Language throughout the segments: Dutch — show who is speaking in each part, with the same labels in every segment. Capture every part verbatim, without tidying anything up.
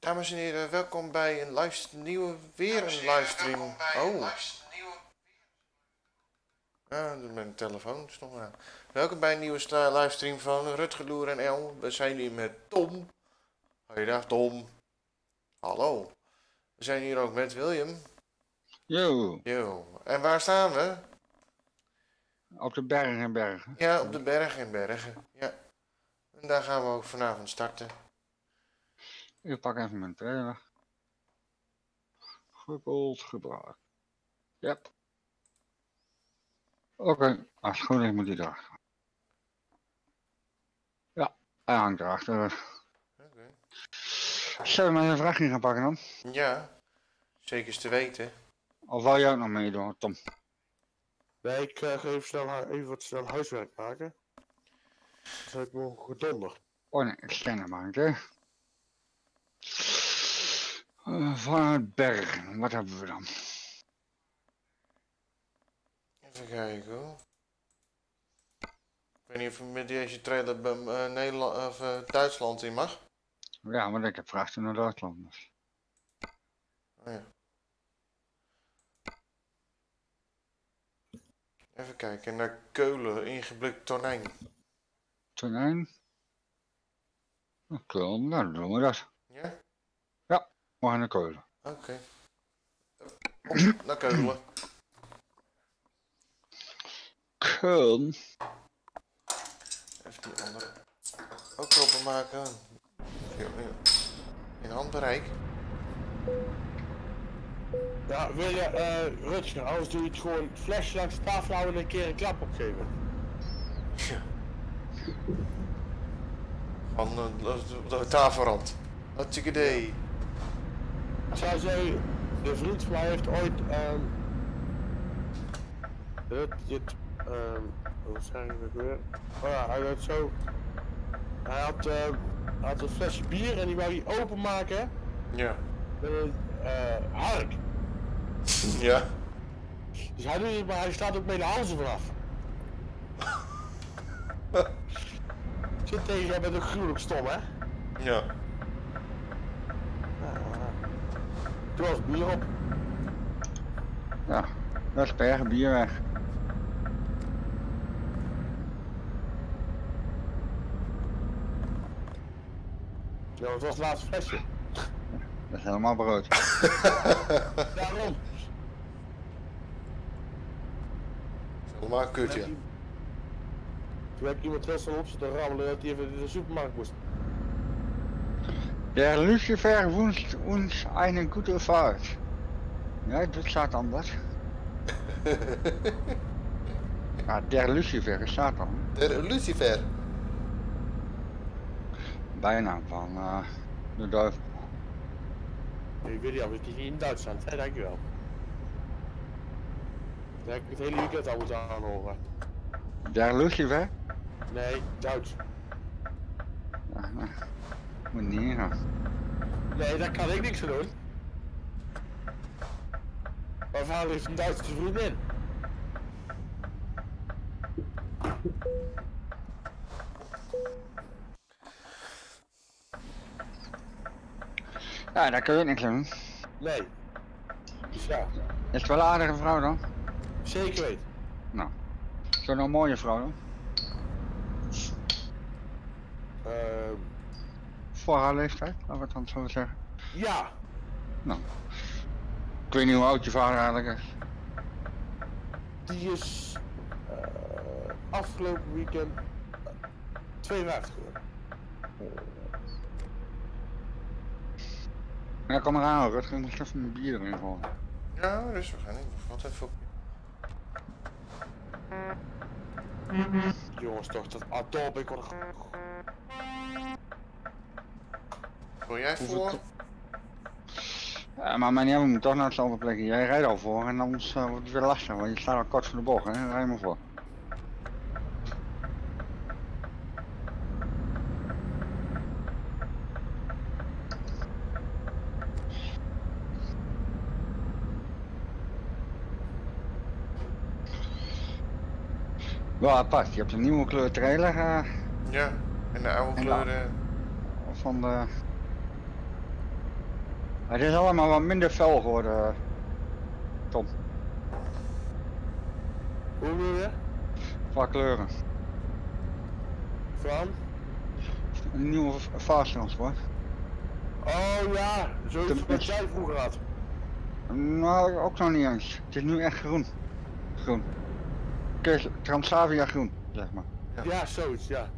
Speaker 1: Dames en heren, welkom bij een live, nieuwe, weer een livestream. Oh. Ah, mijn telefoon is nog aan. Welkom bij een nieuwe livestream van Rutger, Loer en El. We zijn hier met Tom. Goeiedag Tom. Hallo. We zijn hier ook met William.
Speaker 2: Yo.
Speaker 1: Yo. En waar staan we?
Speaker 2: Op de bergen en bergen.
Speaker 1: Ja, op de bergen en bergen. Ja. En daar gaan we ook vanavond starten.
Speaker 2: Ik pak even mijn trailer. Gekoeld gebruikt. Yep. Oké, okay. Als het goed is moet hij erachter. Ja, hij hangt erachter. Oké. Okay. Zullen we maar een vraagje gaan pakken dan?
Speaker 1: Ja, zeker is te weten.
Speaker 2: Of wil jij ook nog meedoen, Tom?
Speaker 3: Nee, ik uh, ga even, snel, even wat snel huiswerk maken. Dan heb ik morgen gedonder.
Speaker 2: Oh nee, ik scanner maken, hè. Uh, vanuit bergen, wat hebben we dan?
Speaker 1: Even kijken hoor. Ik weet niet of je met deze trailer bij uh, Nederland of uh, Duitsland in mag.
Speaker 2: Ja, maar ik heb vragen naar Duitsland. Dus.
Speaker 1: Oh, ja. Even kijken, naar Keulen, ingeblikt tonijn.
Speaker 2: Tonijn? Keulen, nou dan doen we dat.
Speaker 1: Ja?
Speaker 2: Ja, we gaan naar Keulen.
Speaker 1: Oké. Okay. Op naar Keulen.
Speaker 2: Keulen.
Speaker 1: Even die andere ook openmaken. In handbereik.
Speaker 3: Ja, wil je, uh, Rutger, anders doe je het gewoon flesje langs de tafel houden en een keer een klap opgeven.
Speaker 1: Ja. Van de, de tafelrand. Hartstikke idee.
Speaker 3: Zou zei, de vriend van mij heeft ooit, um, het, het, um, hoe zeg ik het weer? Oh ja, hij had zo, hij had, uh, hij had een flesje bier en die wou hij openmaken.
Speaker 1: Ja.
Speaker 3: Met een uh, hark.
Speaker 1: Ja.
Speaker 3: Dus hij doet het, maar hij staat ook met de halzen vanaf. Zit tegen, jij bent ook gruwelijk stom, hè?
Speaker 1: Ja.
Speaker 3: Toen was bier op.
Speaker 2: Ja, dat is bergen bier weg.
Speaker 3: Ja, het was het laatste flesje.
Speaker 2: Dat is helemaal brood.
Speaker 3: Daarom.
Speaker 1: Helemaal kut, ja.
Speaker 3: Toen heb ik iemand heel snel op zitten rammelen dat hij even in de supermarkt moest.
Speaker 2: Der Lucifer wünscht uns eine gute Fahrt. Ja, dat staat anders. Ja, der Lucifer is Satan.
Speaker 1: Der Lucifer.
Speaker 2: Bijnaam van uh, de duivel.
Speaker 3: Ik weet niet of het is niet in Duitsland, hè, dankjewel. Daar heb ik het hele weekend al moeten aanhoren.
Speaker 2: Der Lucifer?
Speaker 3: Nee, Duits.
Speaker 2: Ja, nou, moet niet gaan.
Speaker 3: Nee, daar kan ik niks aan doen. Mijn vader heeft een Duitse vriendin.
Speaker 2: Ja, daar kun je niks aan doen.
Speaker 3: Nee. Dus ja.
Speaker 2: Is het wel een aardige vrouw dan?
Speaker 3: Zeker weten.
Speaker 2: Nou, is dat nou een mooie vrouw dan?
Speaker 3: Uh,
Speaker 2: Voor haar leeftijd, laten we het dan zo zeggen.
Speaker 3: ja.
Speaker 2: Nou, ik weet niet hoe oud je vader eigenlijk is.
Speaker 3: Die is uh, afgelopen weekend tweeënvijftig geworden.
Speaker 2: Ja, kom eraan, Rutger. Ik moet even mijn bier erin gooien.
Speaker 1: Ja, rustig aan. Ik wat even op.
Speaker 3: Jongens, toch, dat Adobe, ik word...
Speaker 1: Wil jij voor?
Speaker 2: Ja, maar mijn jongen moet toch naar hetzelfde plekje. Jij rijdt al voor en anders uh, wordt het weer lastig, want je staat al kort voor de bocht, hè? Rij maar voor. Wel apart, je hebt een nieuwe kleur trailer. Uh,
Speaker 1: ja, en de oude kleuren.
Speaker 2: Van de Het is allemaal wat minder fel geworden, Tom.
Speaker 3: Hoe bedoel je?
Speaker 2: Qua kleuren.
Speaker 3: Van?
Speaker 2: Een nieuwe vaartransport.
Speaker 3: Oh ja, zoiets wat
Speaker 2: Tenminste.
Speaker 3: jij vroeger had.
Speaker 2: Nou, ook nog niet eens. Het is nu echt groen. Groen. Kers- Transavia groen, zeg maar.
Speaker 1: Ja.
Speaker 3: Ja, zoiets, ja.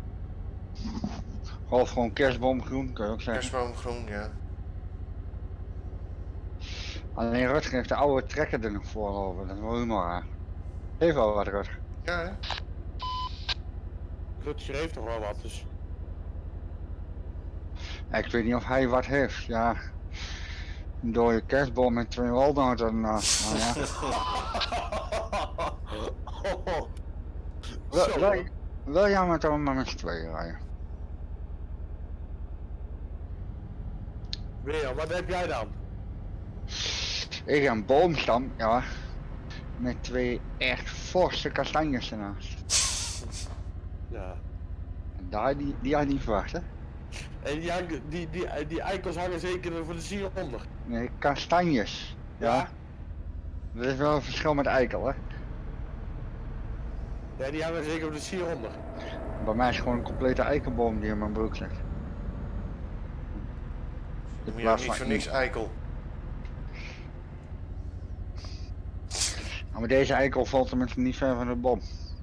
Speaker 2: Of gewoon kerstboomgroen, kun je ook zeggen.
Speaker 1: Kerstboomgroen, ja.
Speaker 2: Alleen Rutger heeft de oude trekker er nog voor lopen. Dat is wel helemaal raar. Heeft wel wat, Rutger.
Speaker 1: Ja, hè?
Speaker 3: Rutger heeft nog wel wat, dus.
Speaker 2: Ja, ik weet niet of hij wat heeft. Ja. Een dode kerstboom met twee walnoten ernaast. Nou ja. Wel,
Speaker 3: Zo.
Speaker 2: wel, wel jammer dat we maar met z'n tweeën rijden.
Speaker 3: Weer, wat heb jij dan?
Speaker 2: Ik heb een boomstam, ja. Met twee echt forse kastanjes ernaast.
Speaker 3: Ja.
Speaker 2: En daar, die, die had ik niet verwacht, hè?
Speaker 3: En die, hangen- die, die, die eikels hangen zeker voor de sier onder.
Speaker 2: Nee, kastanjes. Ja.
Speaker 3: Ja?
Speaker 2: Dat is wel een verschil met eikel, hè?
Speaker 3: Ja, die hangen zeker op de sier onder.
Speaker 2: Bij mij is het gewoon een complete eikenboom die in mijn broek zit.
Speaker 1: Je moet je ook niet voor niks eikel.
Speaker 2: Nou, maar deze eikel valt tenminste niet ver van de boom.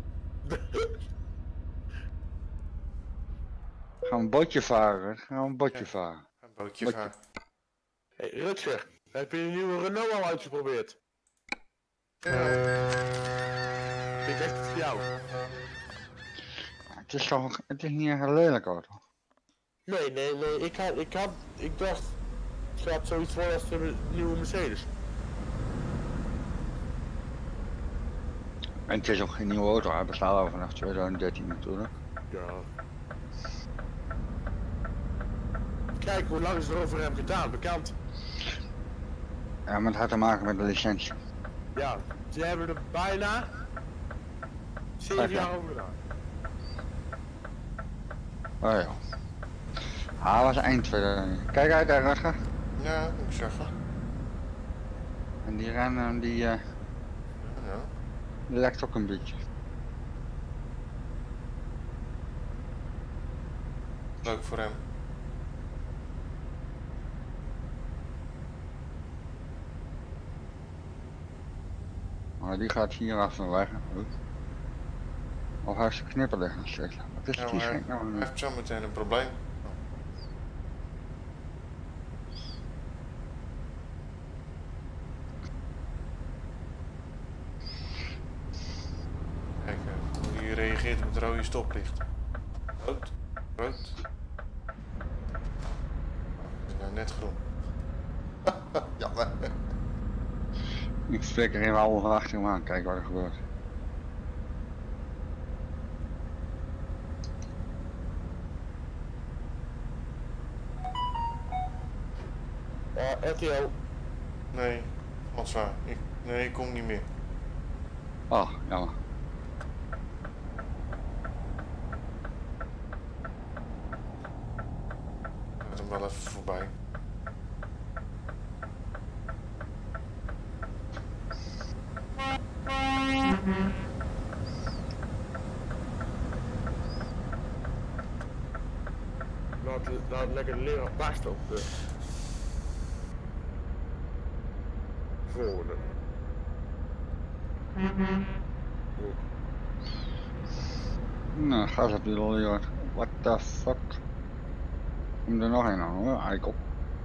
Speaker 2: Gaan we een bootje varen? Gaan we een bootje
Speaker 1: Ja.
Speaker 2: varen?
Speaker 1: Een bootje
Speaker 2: Bootje.
Speaker 1: varen.
Speaker 3: Hey, Rutger, heb je een nieuwe Renault al uitgeprobeerd?
Speaker 1: Ja.
Speaker 3: Ik denk echt voor jou.
Speaker 2: Ja, het is toch, het is niet echt een lelijke auto.
Speaker 3: Nee, nee, nee, ik had, ik had, ik dacht, het gaat zoiets voor als de nieuwe Mercedes.
Speaker 2: En het is ook geen nieuwe auto, hij bestaat al vanaf twintig dertien natuurlijk.
Speaker 3: Ja. Kijk hoe lang ze erover hebben gedaan, bekend.
Speaker 2: Ja, maar het had te maken met de licentie.
Speaker 3: Ja, ze hebben er bijna zeven
Speaker 2: Oké.
Speaker 3: jaar over gedaan.
Speaker 2: Oh ja. Ah, was eind tweeduizend. Kijk uit daar, Rutger.
Speaker 1: Ja, moet ik zeggen.
Speaker 2: En die rennen, die, uh,
Speaker 1: Ja.
Speaker 2: die lekt ook een beetje.
Speaker 1: Leuk voor hem.
Speaker 2: Maar die gaat hier achter weg. Of hij is knipperlig nog steeds. Wat is
Speaker 1: Ja,
Speaker 2: die
Speaker 1: maar
Speaker 2: schrik nou?
Speaker 1: hij heeft zo meteen een probleem. Kijk, eh, hoe hij reageert op het rode stoplicht. Rood, rood. Het is nou net groen. Jammer.
Speaker 2: Ik flikker even al achter hem aan, kijk wat er gebeurt.
Speaker 3: Ja, R T L.
Speaker 1: Nee, wat zwaar. Ik, nee, ik kom niet meer.
Speaker 2: Oh, jammer.
Speaker 1: Ik gaat hem wel even voorbij.
Speaker 3: Laat, laat lekker leren barsten op de volgende.
Speaker 2: Nou, gas op die lolly hoor. What the fuck? Kom er nog een aan hoor, eikel.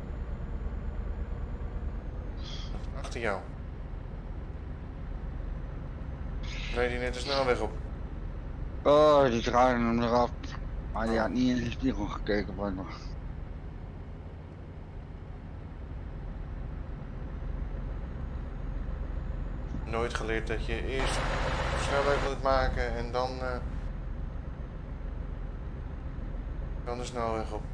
Speaker 1: Achter jou. Reed hij net de snelweg op?
Speaker 2: Oh, die draaide hem eraf. Maar die had niet in de spiegel gekeken blijkbaar.
Speaker 1: Nooit geleerd dat je eerst snelweg moet maken en dan, uh, dan de snelweg op.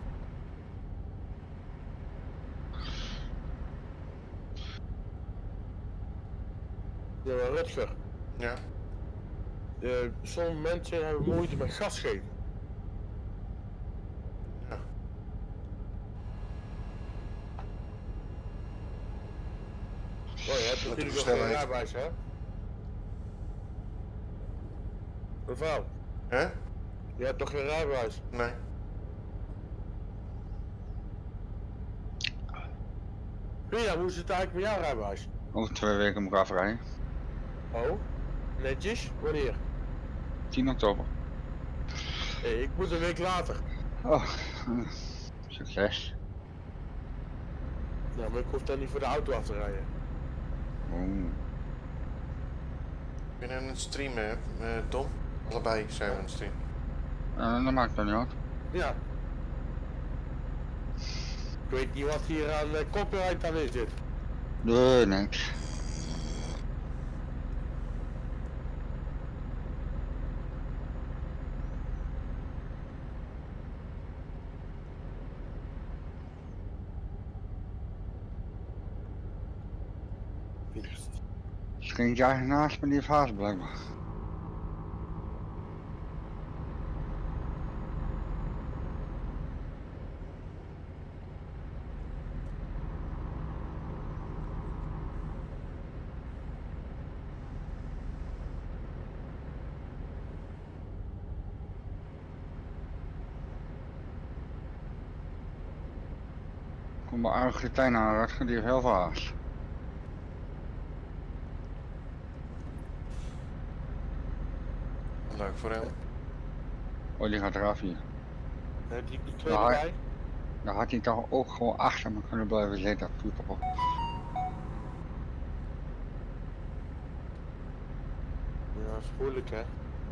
Speaker 3: Ja, maar Rutger.
Speaker 1: Ja,
Speaker 3: Uh, sommige mensen hebben moeite met gas geven.
Speaker 1: ja. met de
Speaker 3: Jullie nog geen
Speaker 1: snelheid.
Speaker 3: rijbewijs, hè? Mevrouw,
Speaker 1: Hè?
Speaker 3: je hebt toch geen rijbewijs?
Speaker 1: Nee.
Speaker 3: Pia, hoe zit het eigenlijk met jouw rijbewijs?
Speaker 2: Over twee weken moet ik afrijden.
Speaker 3: Oh, netjes? Wanneer?
Speaker 2: tien oktober.
Speaker 3: Hé, ik moet een week later.
Speaker 2: Oh, eh, succes.
Speaker 3: Nou, maar ik hoef dan niet voor de auto af te rijden.
Speaker 2: Oeh.
Speaker 1: Ik ben aan het streamen, hè, eh, Tom. Allebei zijn we aan het streamen.
Speaker 2: Uh, dat maakt dan niet uit.
Speaker 3: Ja. Ik weet niet wat hier aan uh, copyright aan is dit.
Speaker 2: Nee, niks. Schenk jij naast me die heeft haast blijkbaar. Kom bij Argentijn aan, die heeft heel veel haast.
Speaker 1: Leuk voor hem.
Speaker 2: Oh, die gaat eraf hier.
Speaker 3: Heb je die twee
Speaker 2: Ja,
Speaker 3: erbij?
Speaker 2: Dan had hij toch ook gewoon achter me kunnen blijven zitten. Voetbal.
Speaker 3: Ja, dat is moeilijk, hè?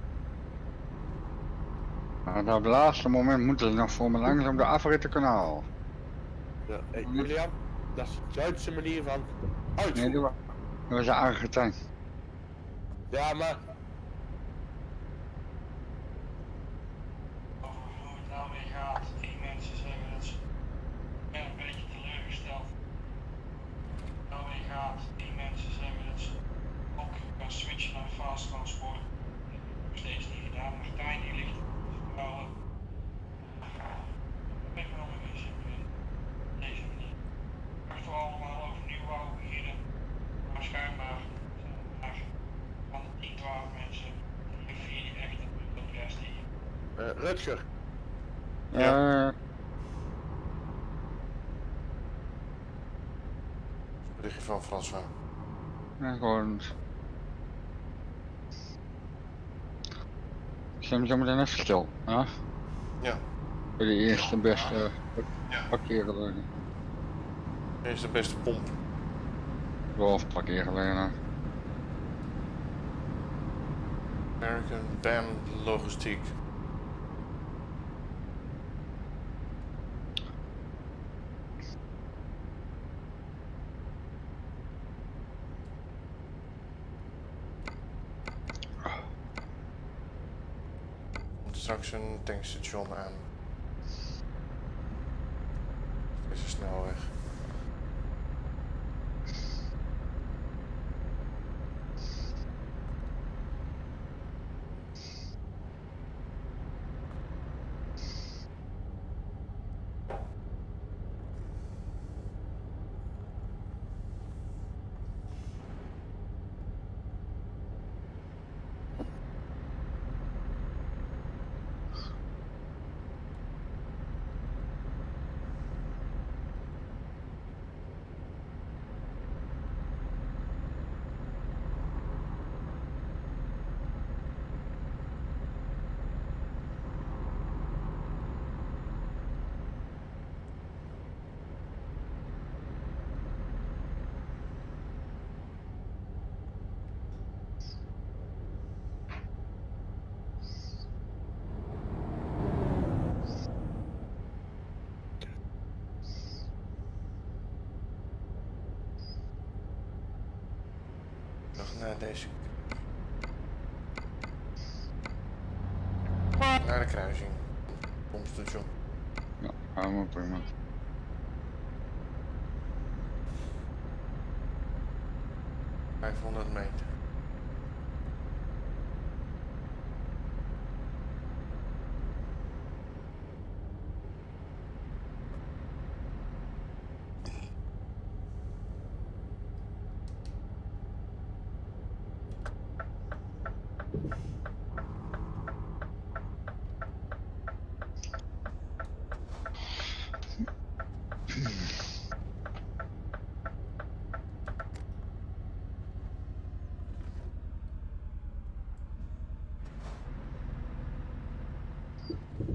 Speaker 2: Maar op het laatste moment moeten ze nog voor me langs om de afrit te kunnen halen.
Speaker 3: Ja, hey, Julian, dat is de Duitse manier van
Speaker 2: Nee,
Speaker 3: uitvoeren.
Speaker 2: dat was, dat was de Argentijn.
Speaker 3: Ja, maar
Speaker 4: Over hoe het nou weer gaat. Die mensen zeggen dat ze ja, een beetje teleurgesteld. Nou weer gaat. Die mensen zeggen dat ze ook gaan switchen naar fast transport. Dat heb ik nog steeds niet gedaan. Martijn die ligt wel. Ik ben wel mee bezig in deze manier. Wachten we allemaal over nieuwbouw beginnen. Maar schijnbaar zijn er maar van de tien, twaalf mensen die vier die echt op de rest hier.
Speaker 3: uh, Rutger,
Speaker 1: Ja.
Speaker 2: Eh,
Speaker 1: Berichtje van François.
Speaker 2: ja, gewoon. Zijn zo meteen even stil, hè?
Speaker 1: Ja.
Speaker 2: Voor de eerste beste
Speaker 1: Ja.
Speaker 2: parkeergelegenheid.
Speaker 1: Dit is de beste pomp.
Speaker 2: Of parkeergelegenheid.
Speaker 1: American Band Logistiek. Komt straks een tankstation aan. Dit is een snelweg. Nog naar deze. Naar de kruising. Pompstation.
Speaker 2: Ja, helemaal prima.
Speaker 1: vijfhonderd meter.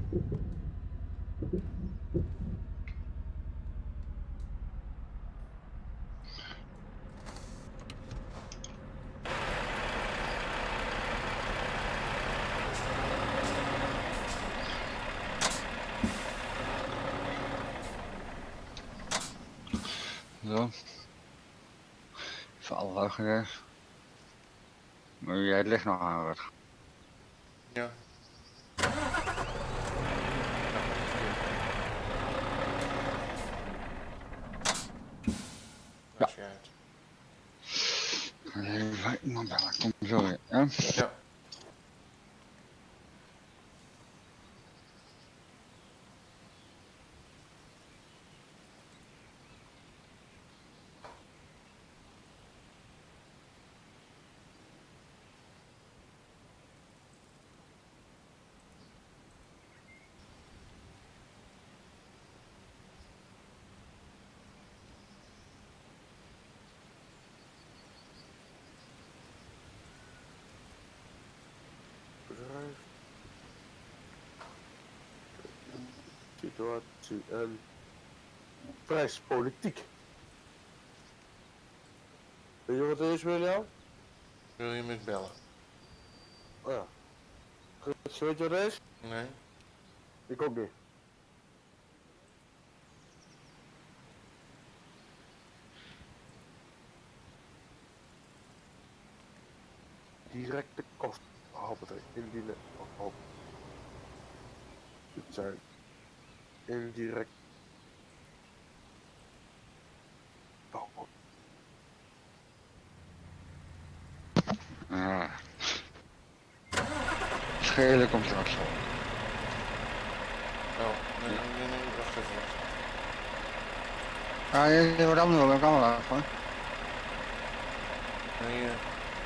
Speaker 2: Zo. Even alle hoger. Maar jij het licht nog aan, Rut.
Speaker 1: Ja.
Speaker 2: Ja.
Speaker 1: Als jij het.
Speaker 2: Even iemand bellen, kom zo weer. Ja?
Speaker 1: Ja.
Speaker 3: Bedrijf. Situatie en prijspolitiek. Weet je wat het is, William?
Speaker 1: Wil je me bellen?
Speaker 3: Oh ja. Goed, weet je wat het is?
Speaker 1: Nee?
Speaker 3: Ik ook niet. Directe kosten. Hoppatee, indienen. Hop. Dit zijn indirect. Oh, oh.
Speaker 2: Ja. Schelen komt straks wel.
Speaker 1: Oh, nee, nee, nee, wacht even. wacht.
Speaker 2: Ah, je, je wordt anders wel een camera gewoon.
Speaker 1: Nee, eh.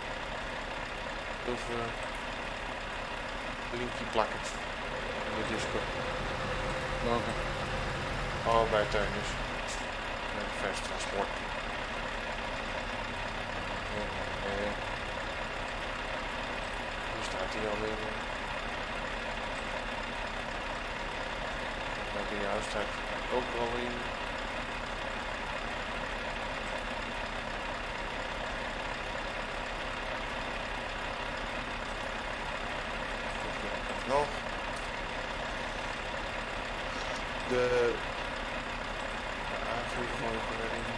Speaker 1: Of uh, linkje plakken. In de Discord.
Speaker 2: Welke?
Speaker 1: Oh, bij Teunis. Met vers transport. Ja, eh. Hier staat hij alweer. Maar bij jou staat ook alweer. Nog.
Speaker 3: De
Speaker 1: De aanvuur gooi ik er weer in.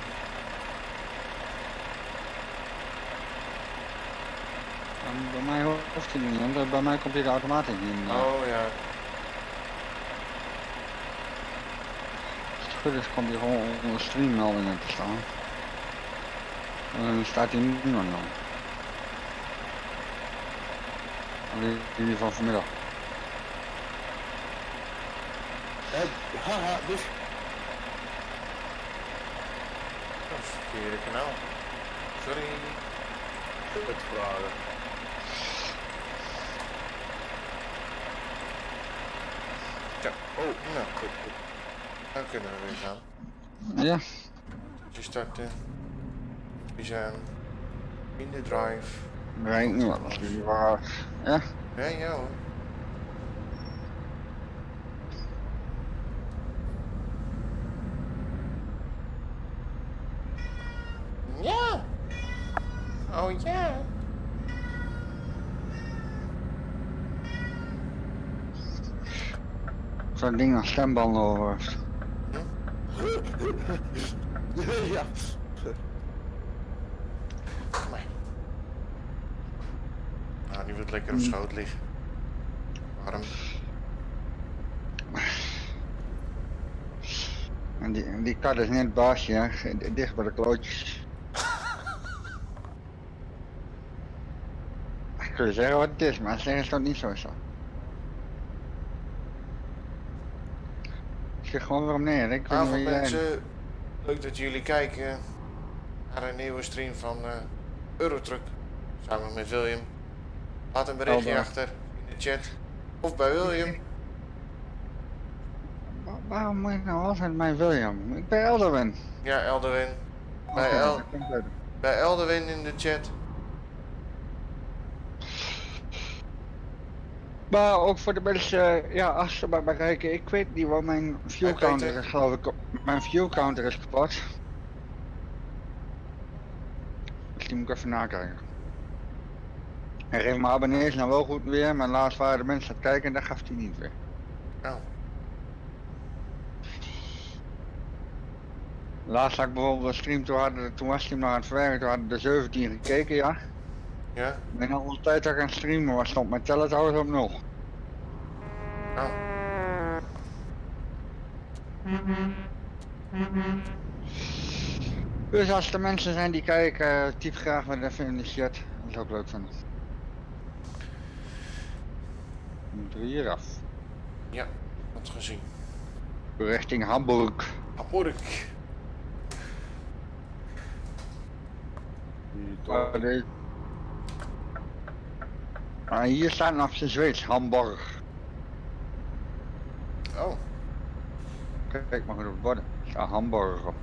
Speaker 2: Um, bij mij hoeft hij niet, want bij mij komt hij de automatisch in. Uh,
Speaker 1: Oh ja.
Speaker 2: Als het goed is, komt hij gewoon onder streammeldingen te staan. En dan staat hij nu nog niet. In ieder geval vanmiddag.
Speaker 3: het, haha, dus
Speaker 1: Dat is het verkeerde kanaal. Sorry.
Speaker 3: het vragen.
Speaker 1: Ja.
Speaker 3: Oh,
Speaker 1: Nou, goed. Dan kunnen we weer gaan.
Speaker 2: Ja,
Speaker 1: Je starten. We zijn in de drive.
Speaker 2: rijdt nu wel. Als jullie waren. Ja,
Speaker 1: Ja, ja hoor. Ja. Oh ja.
Speaker 2: zo'n ding als stembanden over heeft.
Speaker 3: ja.
Speaker 1: Maar. Nou, die wordt lekker op schoot liggen. Warm.
Speaker 2: En die, die kat is net baasje, hè? Dicht bij de klootjes. Kun je zeggen wat het is, maar zeggen is dat niet zo zo. Ik zeg gewoon waarom neer, ik weet niet
Speaker 1: Avond
Speaker 2: wie jij
Speaker 1: mensen, leuk dat jullie kijken naar een nieuwe stream van uh, Eurotruck. Samen met William. Laat een berichtje
Speaker 2: Hallo.
Speaker 1: achter in de chat. Of bij William.
Speaker 2: Wa- Waarom moet je nou altijd mijn William? Ik ben Elderwin.
Speaker 1: Ja, Elderwin. Bij,
Speaker 2: Oké,
Speaker 1: El
Speaker 2: dat klinkt beter.
Speaker 1: bij Elderwin in de chat.
Speaker 2: Maar ook voor de mensen, ja, als ze maar bereiken, ik weet niet wat mijn fuel
Speaker 1: Hey,
Speaker 2: counter
Speaker 1: Peter.
Speaker 2: is, geloof ik. Mijn fuel counter is kapot. Dus die moet ik even nakijken. En geef mijn abonnees nou wel goed weer, maar laatst waren de mensen aan het kijken en dat gaf hij niet weer.
Speaker 1: Oh.
Speaker 2: Laatst had ik bijvoorbeeld een stream, toen, hadden, toen was hij nog aan het verwerken, toen hadden er zeventien gekeken, ja.
Speaker 1: Ja?
Speaker 2: En alle tijd dat ik aan het streamen was, stond mijn teller trouwens op nul.
Speaker 1: Oh.
Speaker 2: Dus als er mensen zijn die kijken, typ graag wat even in de chat. Dat zou ik leuk vinden. Dan moeten we hier af.
Speaker 1: Ja, wat gezien.
Speaker 2: Richting Hamburg.
Speaker 1: Hamburg.
Speaker 3: Die
Speaker 2: Uh,
Speaker 3: toch.
Speaker 2: de... ah, hier staat nog zijn Zweeds, Hamburg.
Speaker 1: Oh.
Speaker 2: Kijk maar goed op het borden. Er staat Hamburg op.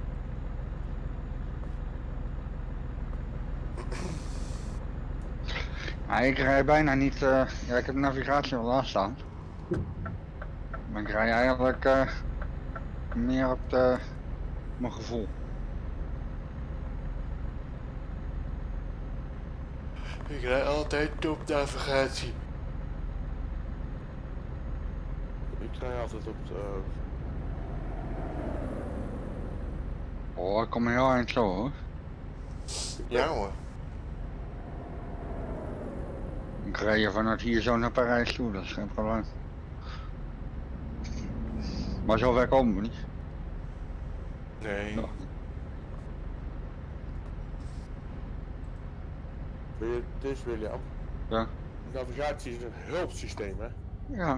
Speaker 2: Ah, ik rij bijna niet, uh, ja ik heb de navigatie wel aanstaan. Maar ik rij eigenlijk uh, meer op de, mijn gevoel.
Speaker 1: Ik rijd altijd top navigatie.
Speaker 3: Ik rij altijd op het. Uh...
Speaker 2: Oh, ik kom heel eind zo hoor.
Speaker 1: Ja hoor.
Speaker 2: Ik rij je vanuit hier zo naar Parijs toe, dat is geen probleem. Maar zo ver komen we niet.
Speaker 1: Nee.
Speaker 2: Nog niet.
Speaker 3: Weet je, het is William.
Speaker 2: Ja.
Speaker 3: Navigatie is een hulpsysteem, hè?
Speaker 2: Ja.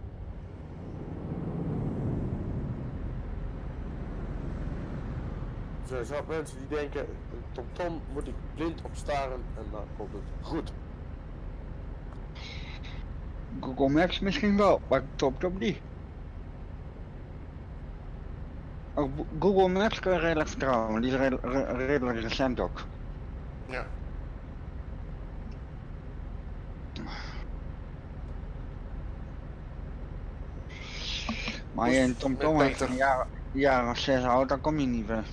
Speaker 3: Er zijn mensen die denken, TomTom moet ik blind op staren en dan komt het goed.
Speaker 2: Google Maps misschien wel, maar TomTom niet. Ook Google Maps kun je redelijk vertrouwen, die is redelijk, redelijk recent ook.
Speaker 1: Ja.
Speaker 2: Maar je een TomTom
Speaker 1: Met
Speaker 2: hebt
Speaker 1: Peter.
Speaker 2: een jaar, jaar of zes oud, dan kom je niet ver.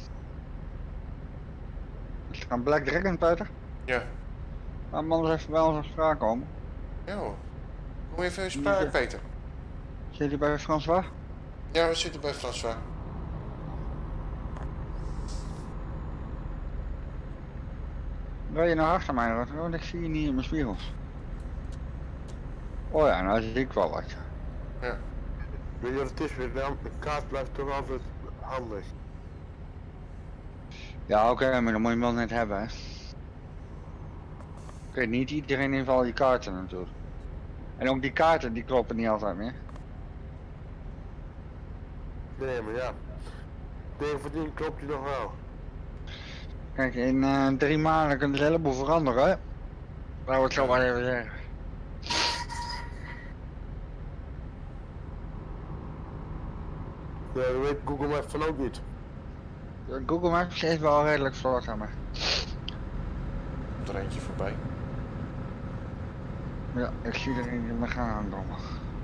Speaker 2: Is er een Black Dragon, Peter?
Speaker 1: Ja.
Speaker 2: Laat me anders even bij ons op spraak komen.
Speaker 1: Ja hoor. Kom even in spraak, Peter.
Speaker 2: Zit je bij François?
Speaker 1: Ja, we zitten bij François.
Speaker 2: Wil je naar achter mij? Want ik zie je niet in mijn spiegels. Oh ja, nou zie ik wel wat.
Speaker 1: Ja.
Speaker 3: Weet je wat het is, William? De kaart blijft toch altijd handig.
Speaker 2: Ja, oké, okay, maar dan moet je hem wel net hebben, hè. Ik weet niet, iedereen heeft al die kaarten natuurlijk. En ook die kaarten, die kloppen niet altijd meer.
Speaker 3: Nee, maar ja. Tegen verdien klopt die nog wel.
Speaker 2: Kijk, in uh, drie maanden kunnen ze een heleboel veranderen, hè. Laten we het zo maar even zeggen.
Speaker 3: Ja, dat weet Google Maps van ook niet.
Speaker 2: Google Maps is wel redelijk vlot aan me.
Speaker 1: Komt er eentje voorbij.
Speaker 2: Ja, ik zie er een die me gaan aankomen.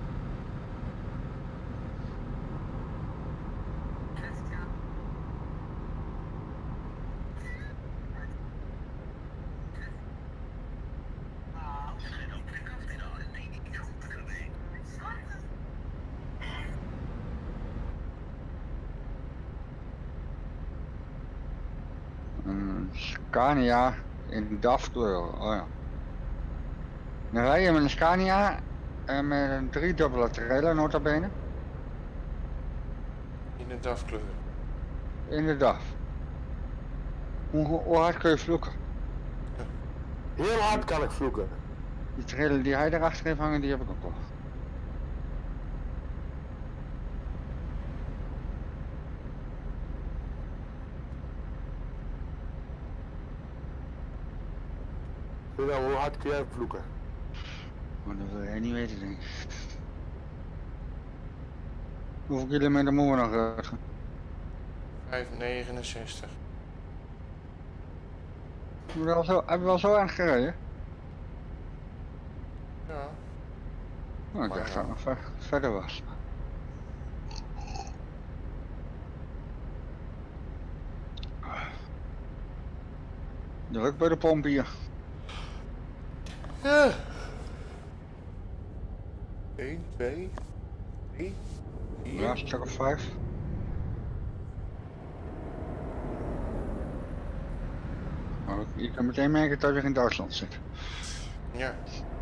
Speaker 2: Een Scania in D A F kleur, oh ja. Dan rij je met een Scania en met een driedubbele trailer nota bene.
Speaker 1: In de D A F-kleur.
Speaker 2: In de D A F. Hoe, hoe hard kun je vloeken?
Speaker 3: Heel hard kan ik vloeken.
Speaker 2: Die trailer die hij erachter heeft hangen, die heb ik ook wel.
Speaker 3: William, hoe hard kun jij vloeken?
Speaker 2: Maar dat wil jij niet weten, denk ik. Hoeveel kilometer moeten we nog rijden?
Speaker 1: vijf negenenzestig.
Speaker 2: Heb je wel zo, heb je wel zo erg gereden?
Speaker 1: Ja.
Speaker 2: Oh, ik
Speaker 1: Maar
Speaker 2: dacht
Speaker 1: ja.
Speaker 2: dat het nog ver, verder was. Druk bij de pomp hier.
Speaker 1: Ja. één, twee, drie, vier.
Speaker 2: Ja, een stuk of vijf. Oh, je kan meteen merken dat je in Duitsland zit.
Speaker 1: Ja.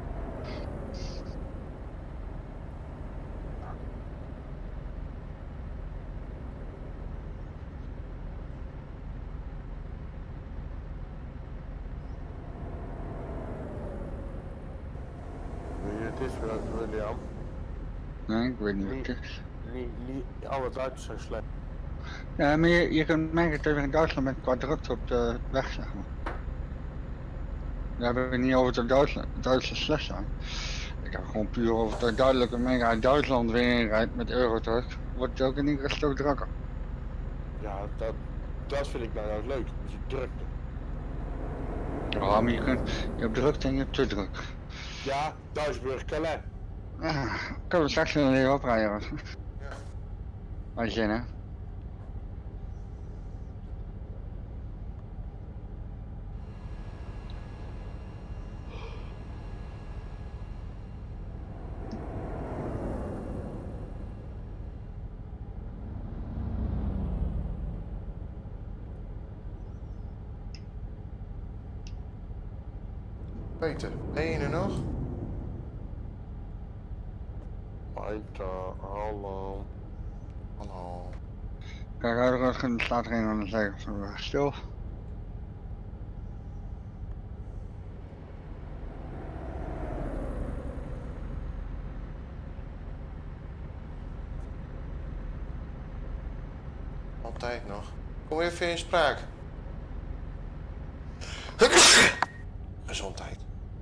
Speaker 3: Weet je, het is wel, William.
Speaker 2: Nee, ik weet niet wat het is.
Speaker 3: Niet, niet alle Duitsers zijn slecht.
Speaker 2: Ja, maar je, je kunt merken dat je in Duitsland bent qua drukte op de weg, zeg maar. We hebben het niet over dat Duitsland, Duitsers slecht zijn. Ik heb gewoon puur over dat duidelijk een uit Duitsland weer inrijdt met Eurotruck. Wordt het ook in ieder stuk drukker.
Speaker 3: Ja, dat, dat vind ik nou juist leuk. Dus je drukte.
Speaker 2: Ja, maar je, kunt, je hebt drukte en je hebt te druk.
Speaker 3: Ja, Duisburg, Calais.
Speaker 2: Ja, kunnen we straks weer even oprijden.
Speaker 1: Ja.
Speaker 2: Als je, hè?
Speaker 1: Peter, ben je er nog?
Speaker 3: Peter, hallo.
Speaker 1: Hallo.
Speaker 2: Kijk, uiteraard staat er een aan de zijkant van de weg stil.
Speaker 1: Altijd nog. Kom even in spraak. Gezondheid.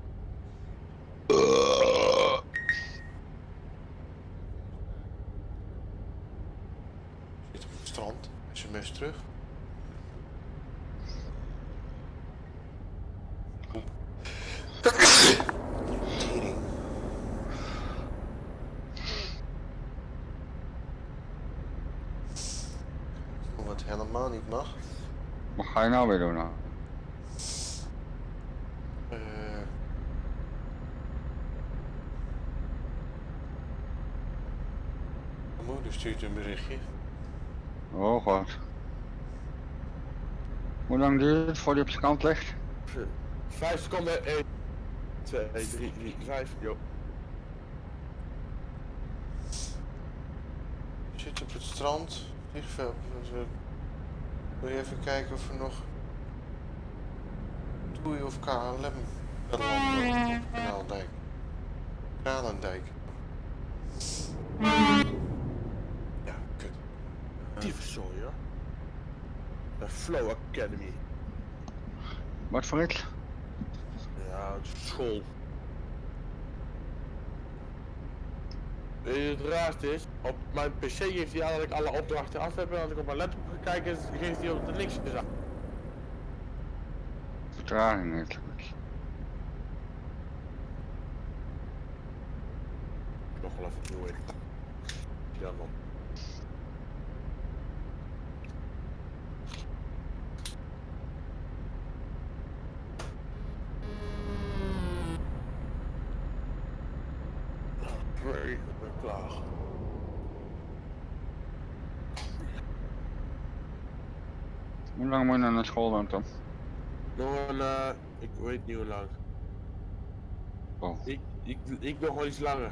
Speaker 1: Zit op het strand. Is zijn mes terug? Tering. Wat helemaal niet mag.
Speaker 2: Wat ga je nou weer doen nou?
Speaker 1: Uh, mijn moeder stuurt een berichtje.
Speaker 2: Oh god. Hoe lang duurt het voordat hij op zijn kant ligt?
Speaker 3: Vijf seconden. één, twee, drie, vier, vijf. Jo.
Speaker 1: Je zit op het strand, vliegveld. Dus, uh, wil je even kijken of er nog Toei of K L M kan landen op Kanaaldijk. Kralendijk. Ja, kut.
Speaker 3: Tyfuszooi, hoor. De Flow Academy.
Speaker 2: Wat voor iets?
Speaker 3: Ja, het is school. Weet je, het raarste is, op mijn pc geeft hij aan dat ik alle opdrachten af heb en als ik op mijn laptop ga kijken, geeft hij op de niks aan.
Speaker 2: Vertraging natuurlijk.
Speaker 3: Nog wel even nieuw in. Ja man. Oké, ik ben klaar.
Speaker 2: Hoe lang moet je nou naar school dan, Tom?
Speaker 3: Nog een, uh, ik weet niet hoe lang.
Speaker 2: Oh.
Speaker 3: Ik, ik, ik nog wel iets langer.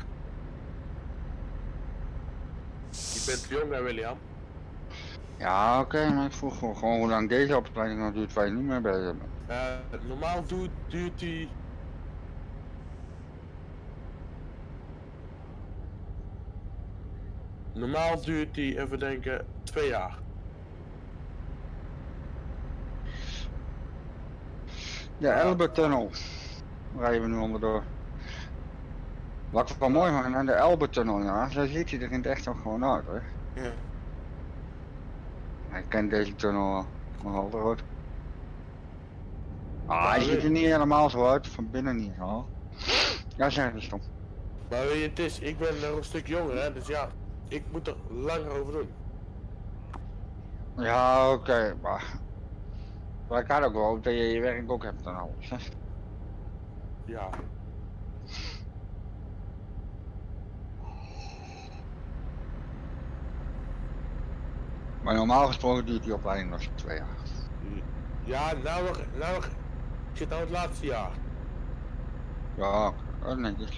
Speaker 3: Je bent jong hè William?
Speaker 2: Ja, oké, okay, maar ik vroeg gewoon hoe lang deze opleiding nog duurt waar je niet meer bezig bent.
Speaker 3: Uh, normaal duurt, duurt die... Normaal duurt die, even denken, twee jaar.
Speaker 2: De Elbe-tunnel rijden we nu onderdoor. Wat ik wel mooi vind aan de Elbe-tunnel, ja, zo ziet hij er in het echt ook gewoon uit, hoor.
Speaker 1: Ja.
Speaker 2: Ik ken deze tunnel nog al goed. Ah, hij ziet er niet helemaal zo uit, van binnen niet zo. Ja, zeg eens Tom.
Speaker 3: Maar weet je, het is, ik ben nog een stuk jonger, hè, dus ja, ik moet er langer over doen.
Speaker 2: Ja, oké, okay, maar... Maar ik had ook wel dat je je werk ook hebt dan alles, hè?
Speaker 3: Ja.
Speaker 2: Maar normaal gesproken duurt die opleiding nog twee jaar.
Speaker 3: Ja, nou nog, nou nog, ik zit nou het laatste jaar.
Speaker 2: Ja, dat netjes.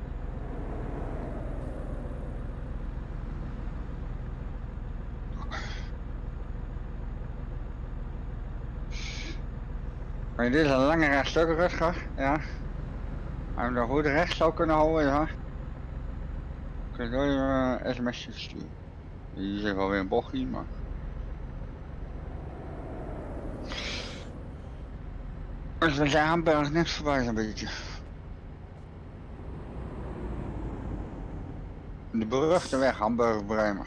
Speaker 2: Maar dit is een lange rechtstuk, Rutger, ja. Als je dat goed recht zou kunnen houden, ja. Kun je door je uh, sms'je sturen. Hier zit wel weer een bochtje, maar... Dus we zijn Hamburg net voorbij zo'n beetje. De beruchte weg Hamburg-Bremen.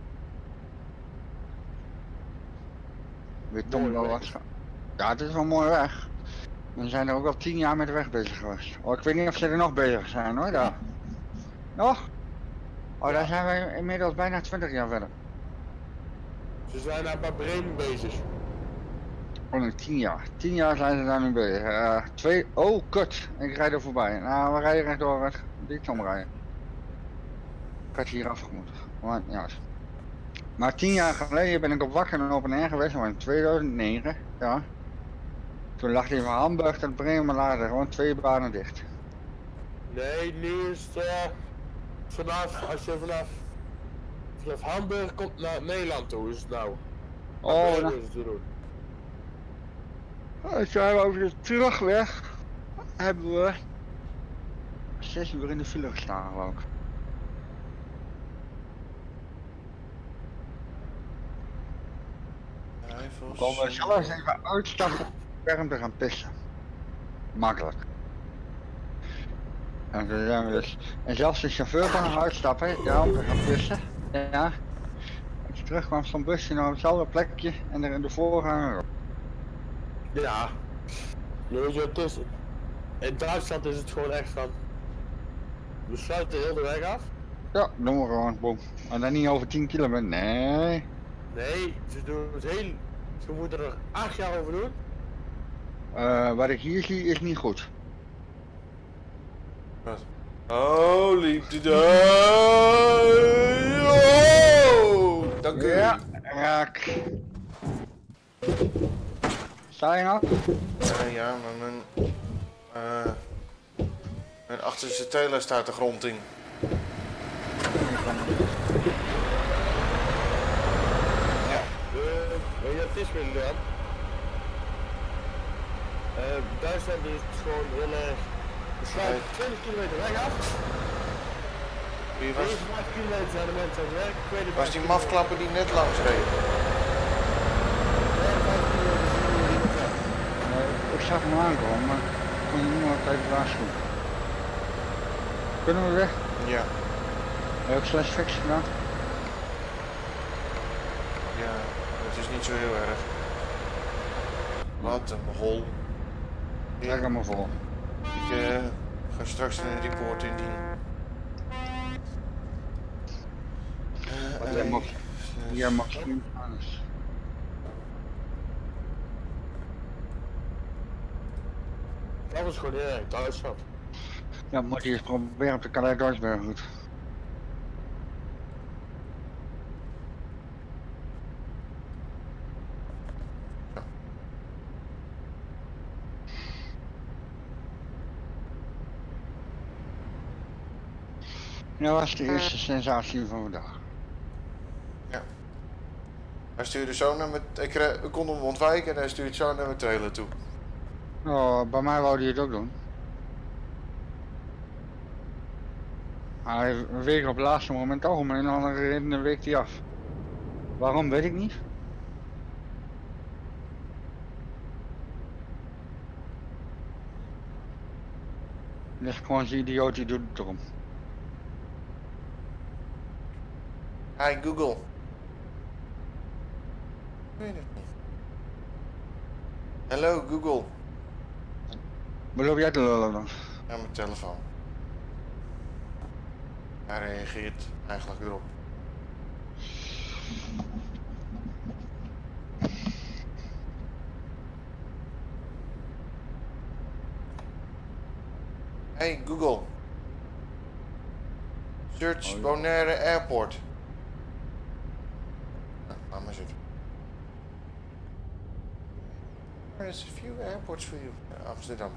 Speaker 2: Weet Tom wel wat? Ja, het is wel een mooie weg. We zijn er ook al tien jaar met de weg bezig geweest. Oh, ik weet niet of ze er nog bezig zijn hoor, daar. Nog? Oh, daar zijn we inmiddels bijna twintig jaar verder.
Speaker 3: Ze zijn daar bij Bremen bezig.
Speaker 2: Oh nee, tien jaar. tien jaar zijn ze daar nu bezig. Uh, twee... Oh, kut. Ik rijd er voorbij. Nou, we rijden rechtdoor. Dit omrijden. Ik had hier afgemoet. Maar, ja. maar tien jaar geleden ben ik op Wakker en Open Air geweest, maar in tweeduizend negen. Ja. Toen lag hij van Hamburg tot Bremen later, gewoon twee banen dicht.
Speaker 3: Nee, nu is het uh, vanaf, als je vanaf, vanaf Hamburg komt naar Nederland toe, is het nou.
Speaker 2: Oh, nou.
Speaker 3: Is het te doen.
Speaker 2: Dan zijn we over de terugweg. Hebben we zes uur in de file gestaan, geloof ik.
Speaker 1: Rijvels.
Speaker 2: Kom we zelfs even uitstappen om te gaan pissen. Makkelijk. En, dan zijn we dus, en zelfs de chauffeur kan nog uitstappen, ja, om te gaan pissen. Ja. Als je terugkwam van het busje naar hetzelfde plekje en er in de voorganger op.
Speaker 3: Ja. Je weet je wat het is? In Duitsland is het gewoon echt van, we sluiten heel de weg af.
Speaker 2: Ja, doen we gewoon, boom. En dan niet over tien kilometer, nee.
Speaker 3: Nee, ze doen het heel, ze moeten er acht jaar over doen.
Speaker 2: Uh, wat ik hier zie is niet goed.
Speaker 1: Wat? Oh, liefde daar. Oh, dank u.
Speaker 2: Ja, raak. Sta je nog?
Speaker 1: Uh, ja, maar mijn, uh, mijn achterste teler staat de grond in.
Speaker 3: Ja. Uh, weet je wat het is, Willem? Uh, Duitsland is gewoon heel erg. We sluiten twintig kilometer weg af.
Speaker 1: Wie was,
Speaker 3: Deze vijf kilometer zijn de mensen aan het werk. Tweede
Speaker 1: was die mafklapper die net langs reed?
Speaker 2: Nee, ik zag hem aankomen, maar ik kon niemand even waarschuwen. Kunnen we weg?
Speaker 1: Ja.
Speaker 2: Heb ik slash fix gedaan?
Speaker 1: Ja, het is niet zo heel erg. Wat een hol.
Speaker 2: Leg hem maar vol.
Speaker 1: Ik uh, ga straks een report indienen. Uh,
Speaker 2: Jij
Speaker 1: uh,
Speaker 2: mag, jij mag geen anders.
Speaker 3: Dat was gewoon heel erg Duitsland.
Speaker 2: Ja, moet je eens proberen op de Calais Duitsberg goed. Dat was de eerste sensatie van vandaag.
Speaker 1: Ja. Hij stuurde zo naar mijn... Ik, re... ik kon hem ontwijken en hij stuurt zo naar mijn trailer toe.
Speaker 2: Oh, bij mij wou hij het ook doen. Hij week op het laatste moment ook, maar in een andere reden week hij af. Waarom weet ik niet. Dus gewoon zo'n idioot die doet het erom.
Speaker 1: Hi Google. Ik weet het niet. Hallo Google.
Speaker 2: Wat loop jij te lullen dan?
Speaker 1: Aan mijn telefoon. Hij reageert eigenlijk erop. Hey Google. Search
Speaker 2: Oh, ja.
Speaker 1: Bonaire Airport. Nou, laat maar zitten. There's a few airports for you. Amsterdam.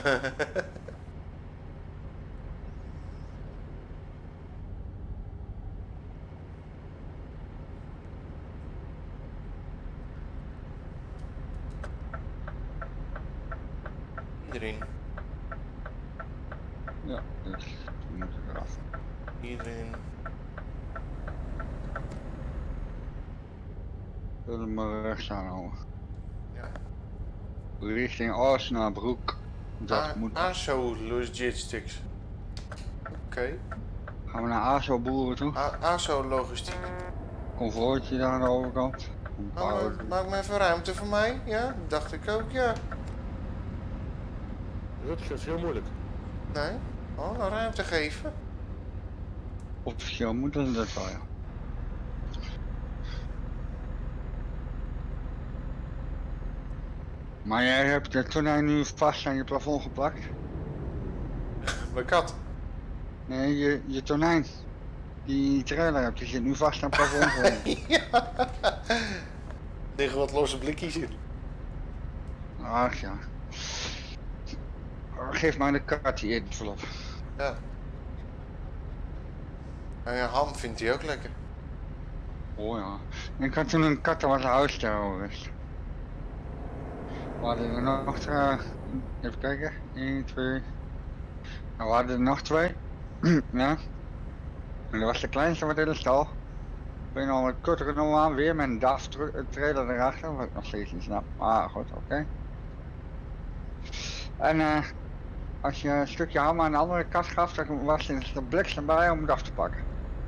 Speaker 1: Iedereen.
Speaker 2: Ja, dus we moeten eraf.
Speaker 1: Iedereen.
Speaker 2: Zullen we maar rechts aanhouden.
Speaker 1: Ja.
Speaker 2: Richting Osnabrück. Dat
Speaker 1: A-
Speaker 2: moet.
Speaker 1: ASO Logistics. Oké. Okay.
Speaker 2: Gaan we naar ASO boeren toe?
Speaker 1: A- ASO Logistiek.
Speaker 2: Konvooitje daar aan de overkant. Een paar
Speaker 1: Oh,
Speaker 2: auto's.
Speaker 1: maak maar even ruimte voor mij. Ja, dacht ik ook, ja.
Speaker 3: Rutger is heel moeilijk.
Speaker 1: Nee? Oh, nou ruimte geven.
Speaker 2: Officieel moeten ze dat wel, ja. Maar jij hebt de tonijn nu vast aan je plafond geplakt?
Speaker 1: Mijn kat.
Speaker 2: Nee, je, je tonijn. Die trailer hebt, die zit nu vast aan het plafond geworden.
Speaker 1: Ja. Er liggen wat losse blikjes in.
Speaker 2: Ach ja. Geef maar de kat die envelop.
Speaker 1: Ja. En ja, ham vindt hij ook lekker.
Speaker 2: Oh ja. Ik had toen een kat, dat was een huisterrorist. We hadden er nog, uh, even kijken, één, twee. Nou, we hadden er nog twee. Ja. En dat was de kleinste wat in de stal. Ik ben al een kortere nummer aan, weer met een D A F trailer erachter, wat ik nog steeds niet snap. Maar goed, oké. Okay. En uh, als je een stukje ham aan een andere kat gaf, dan was er een bliksem bij om het af te pakken.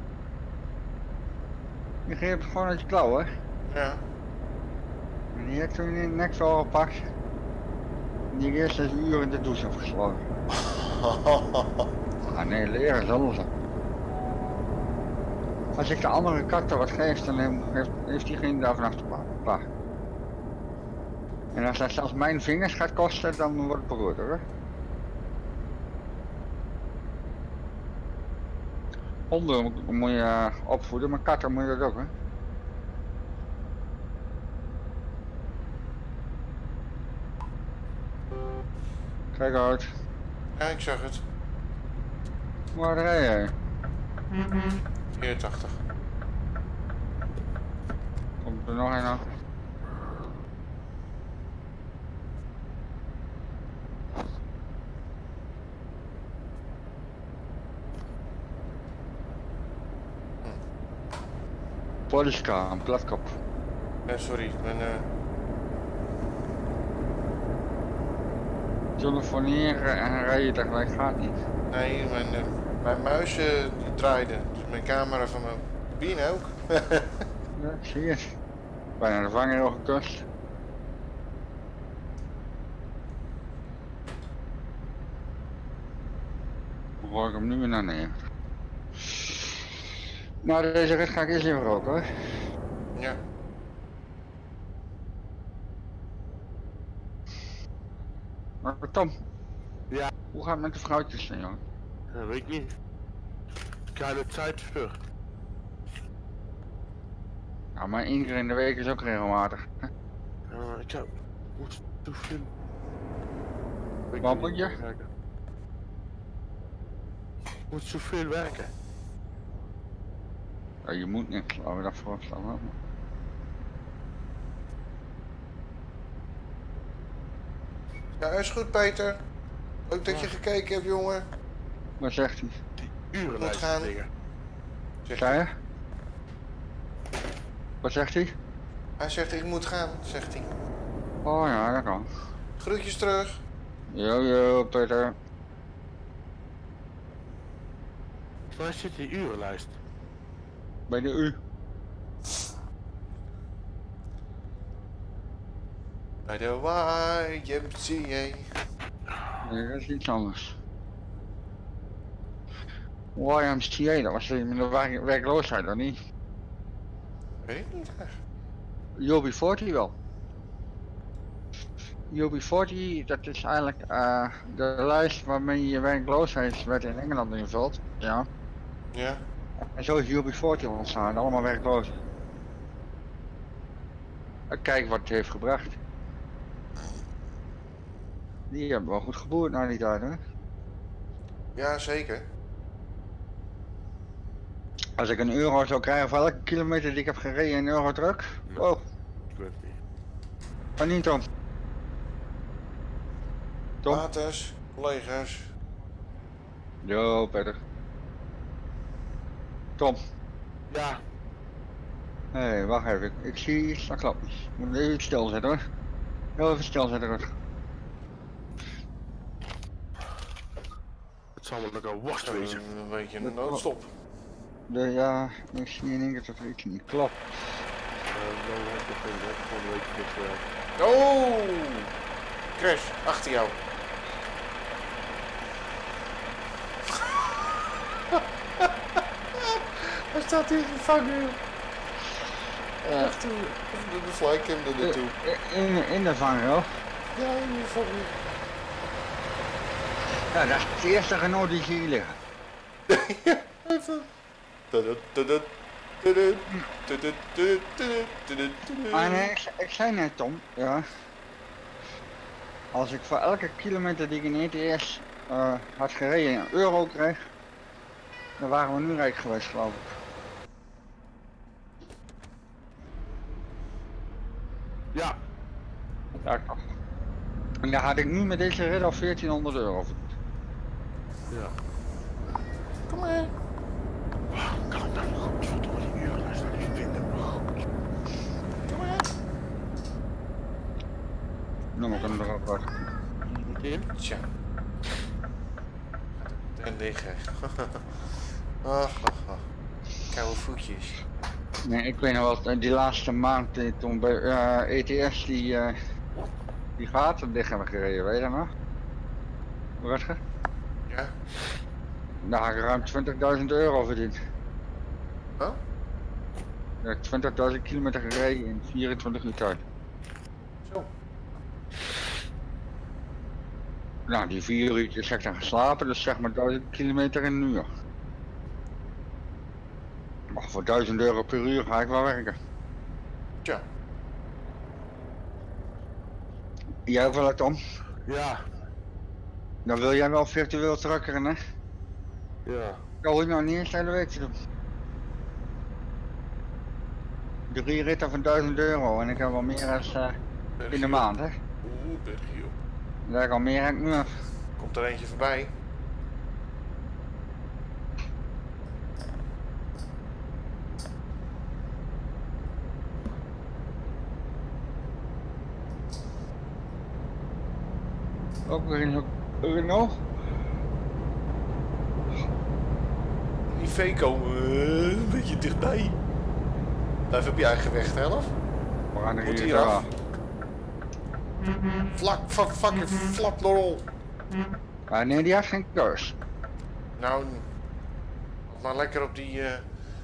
Speaker 2: Je greep het gewoon uit je klauw, hè?
Speaker 1: Ja.
Speaker 2: En die heb ik toen in de nek zo gepakt. En die eerste zes uur in de douche afgesloten. Ah nee, leren zullen ze. Als ik de andere katten wat geef, dan heeft, heeft hij geen dag vanaf te pakken. En als dat zelfs mijn vingers gaat kosten, dan wordt het beroerd hoor. Honden moet je opvoeden, maar katten moet je dat ook hè. Kijk uit.
Speaker 1: Ja, ik zag het.
Speaker 2: Waar rij jij?
Speaker 1: vierentachtig.
Speaker 2: Komt er nog een aan? Poliska, een platkop.
Speaker 1: Ja, sorry, ik ben... Uh...
Speaker 2: Telefoneren en rijden tegelijk gaat niet.
Speaker 1: Nee, mijn, uh, mijn muis uh, die draaide. Dus mijn camera van mijn bien ook.
Speaker 2: Ja, ik zie het. Bijna de vanger nog gekust. Dan gooi ik hem nu weer naar neer. Nou, deze rit ga ik eerst even roken hoor.
Speaker 1: Ja.
Speaker 2: Maar Tom.
Speaker 3: Ja.
Speaker 2: Hoe gaat het met de vrouwtjes dan, jongen?
Speaker 3: Dat weet ik niet. Keine tijd voor.
Speaker 2: Ja, maar één keer in de week is ook regelmatig.
Speaker 3: Uh, ik heb... Moet te veel...
Speaker 2: Wat moet je?
Speaker 3: Ik moet zoveel werken.
Speaker 2: Ja, je moet niks, laten we dat voorstellen.
Speaker 1: Ja, is goed Peter. Leuk dat je gekeken hebt, jongen.
Speaker 2: Wat zegt hij?
Speaker 3: Die urenlijst
Speaker 1: gaan.
Speaker 3: dingen.
Speaker 1: Zegt
Speaker 2: Zei je? Wat zegt hij?
Speaker 1: Hij zegt ik moet gaan, zegt hij.
Speaker 2: Oh ja, dat kan.
Speaker 1: Groetjes terug.
Speaker 2: Yo yo, Peter.
Speaker 3: Waar zit die urenlijst?
Speaker 2: Bij de U.
Speaker 1: Bij de Y M C A.
Speaker 2: Nee, dat is iets anders. Y M C A, dat was in de werk werkloosheid, of niet?
Speaker 1: Weet ik niet echt.
Speaker 2: U B veertig wel. U B veertig, dat is eigenlijk uh, de lijst waarmee je werkloosheidswet in Engeland invult. Ja.
Speaker 1: Ja.
Speaker 2: En zo is U B veertig ontstaan, allemaal werklozen. Kijk wat het heeft gebracht. Die hebben wel goed geboerd na die tijd, hè?
Speaker 1: Ja, zeker.
Speaker 2: Als ik een euro zou krijgen voor elke kilometer die ik heb gereden in euro terug.
Speaker 3: Nee.
Speaker 2: Wow,
Speaker 3: Ik weet het niet.
Speaker 2: van niet Tom. Tom?
Speaker 1: Waters, collega's.
Speaker 2: Yo, Peter. Tom.
Speaker 3: Ja.
Speaker 2: Hé, hey, wacht even. Ik, ik zie iets, dat klopt niet. Ik moet even stilzetten hoor. Heel even stilzetten hoor.
Speaker 3: Het zal me nog een worst
Speaker 1: Zo,
Speaker 3: wezen.
Speaker 1: een beetje een noodstop.
Speaker 2: De, ja, ik zie in één keer dat er iets niet klopt.
Speaker 3: Uh, dan heb ik het ding, hè. Gewoon een beetje dit, uh...
Speaker 1: Oh! Crash, achter jou. Hij staat hier gevangen.
Speaker 2: Uh,
Speaker 1: Achter je. De, de flycam er naartoe.
Speaker 2: in, in de vangrail.
Speaker 1: Ja, in ieder geval.
Speaker 2: Ja, dat is de eerste Renault die zie je liggen.
Speaker 1: Ja, even. Tudut, tudut, tudut, tudut, tudut, tudut, tudut, tudut.
Speaker 2: Maar nee, ik, ik zei net Tom, ja. Als ik voor elke kilometer die ik in E T S uh, had gereden een euro kreeg, dan waren we nu rijk geweest geloof ik.
Speaker 3: Ja.
Speaker 2: Ja, toch. En daar had ik nu met deze rit al veertienhonderd euro verdiend.
Speaker 3: Ja.
Speaker 1: Kom maar.
Speaker 3: Waarom kan ik nou nog goed voor door die uren luisteren niet vinden?
Speaker 1: Kom maar.
Speaker 2: Nou, maar kunnen we erop wachten.
Speaker 3: Tim?
Speaker 1: Tja. En liggen. Ach, ach, ach. Koude voetjes.
Speaker 2: Nee, ik weet nog wel, die laatste maand eh, toen bij uh, E T S die, uh, die gaten dicht hebben gereden, weet je dat nog? Rutger?
Speaker 1: Ja?
Speaker 2: Daar had ik ruim twintigduizend euro verdiend.
Speaker 1: Oh?
Speaker 2: Ja, twintigduizend kilometer gereden in vierentwintig uur tijd.
Speaker 1: Zo.
Speaker 2: Nou, die vier uurtjes heb ik dan geslapen, dus zeg maar duizend kilometer in een uur. Maar voor duizend euro per uur ga ik wel werken.
Speaker 1: Tja.
Speaker 2: Jij ook wel, Tom?
Speaker 3: Ja.
Speaker 2: Dan wil jij wel virtueel truckeren, hè?
Speaker 3: Ja.
Speaker 2: Dat hoef je nou niet eens de hele week te doen. Drie ritten van duizend euro en ik heb wel meer dan uh, in de maand, hè?
Speaker 1: Oeh, Bergio.
Speaker 2: Daar heb ik al meer dan ik nu heb.
Speaker 1: Komt er eentje voorbij?
Speaker 2: Ook weer een Renault.
Speaker 1: Die V komen uh, een beetje dichtbij. Blijf op je eigen weg, helft.
Speaker 2: We gaan er
Speaker 1: Moet
Speaker 2: hier
Speaker 1: hier af.
Speaker 2: af.
Speaker 1: Vlak, fuck, fucking flap lol.
Speaker 2: Maar nee, die had geen keus.
Speaker 1: Nou, maar lekker op die. Uh...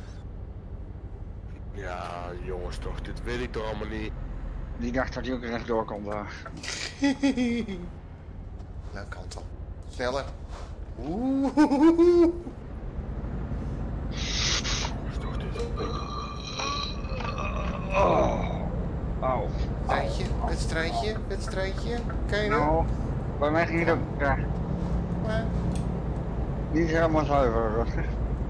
Speaker 3: Ja, jongens toch, dit weet ik toch allemaal niet.
Speaker 2: Die dacht dat hij ook rechtdoor kon daar.
Speaker 1: Nou, kan het al. Sneller. Oeh.
Speaker 3: Jongens toch, dit.
Speaker 2: Oh. Au.
Speaker 1: Wedstrijdje, wedstrijdje, wedstrijdje. Kan je nou?
Speaker 2: Nou, bij mij ging het ook ja,
Speaker 1: Maar...
Speaker 2: niet helemaal zuiver, Rutger.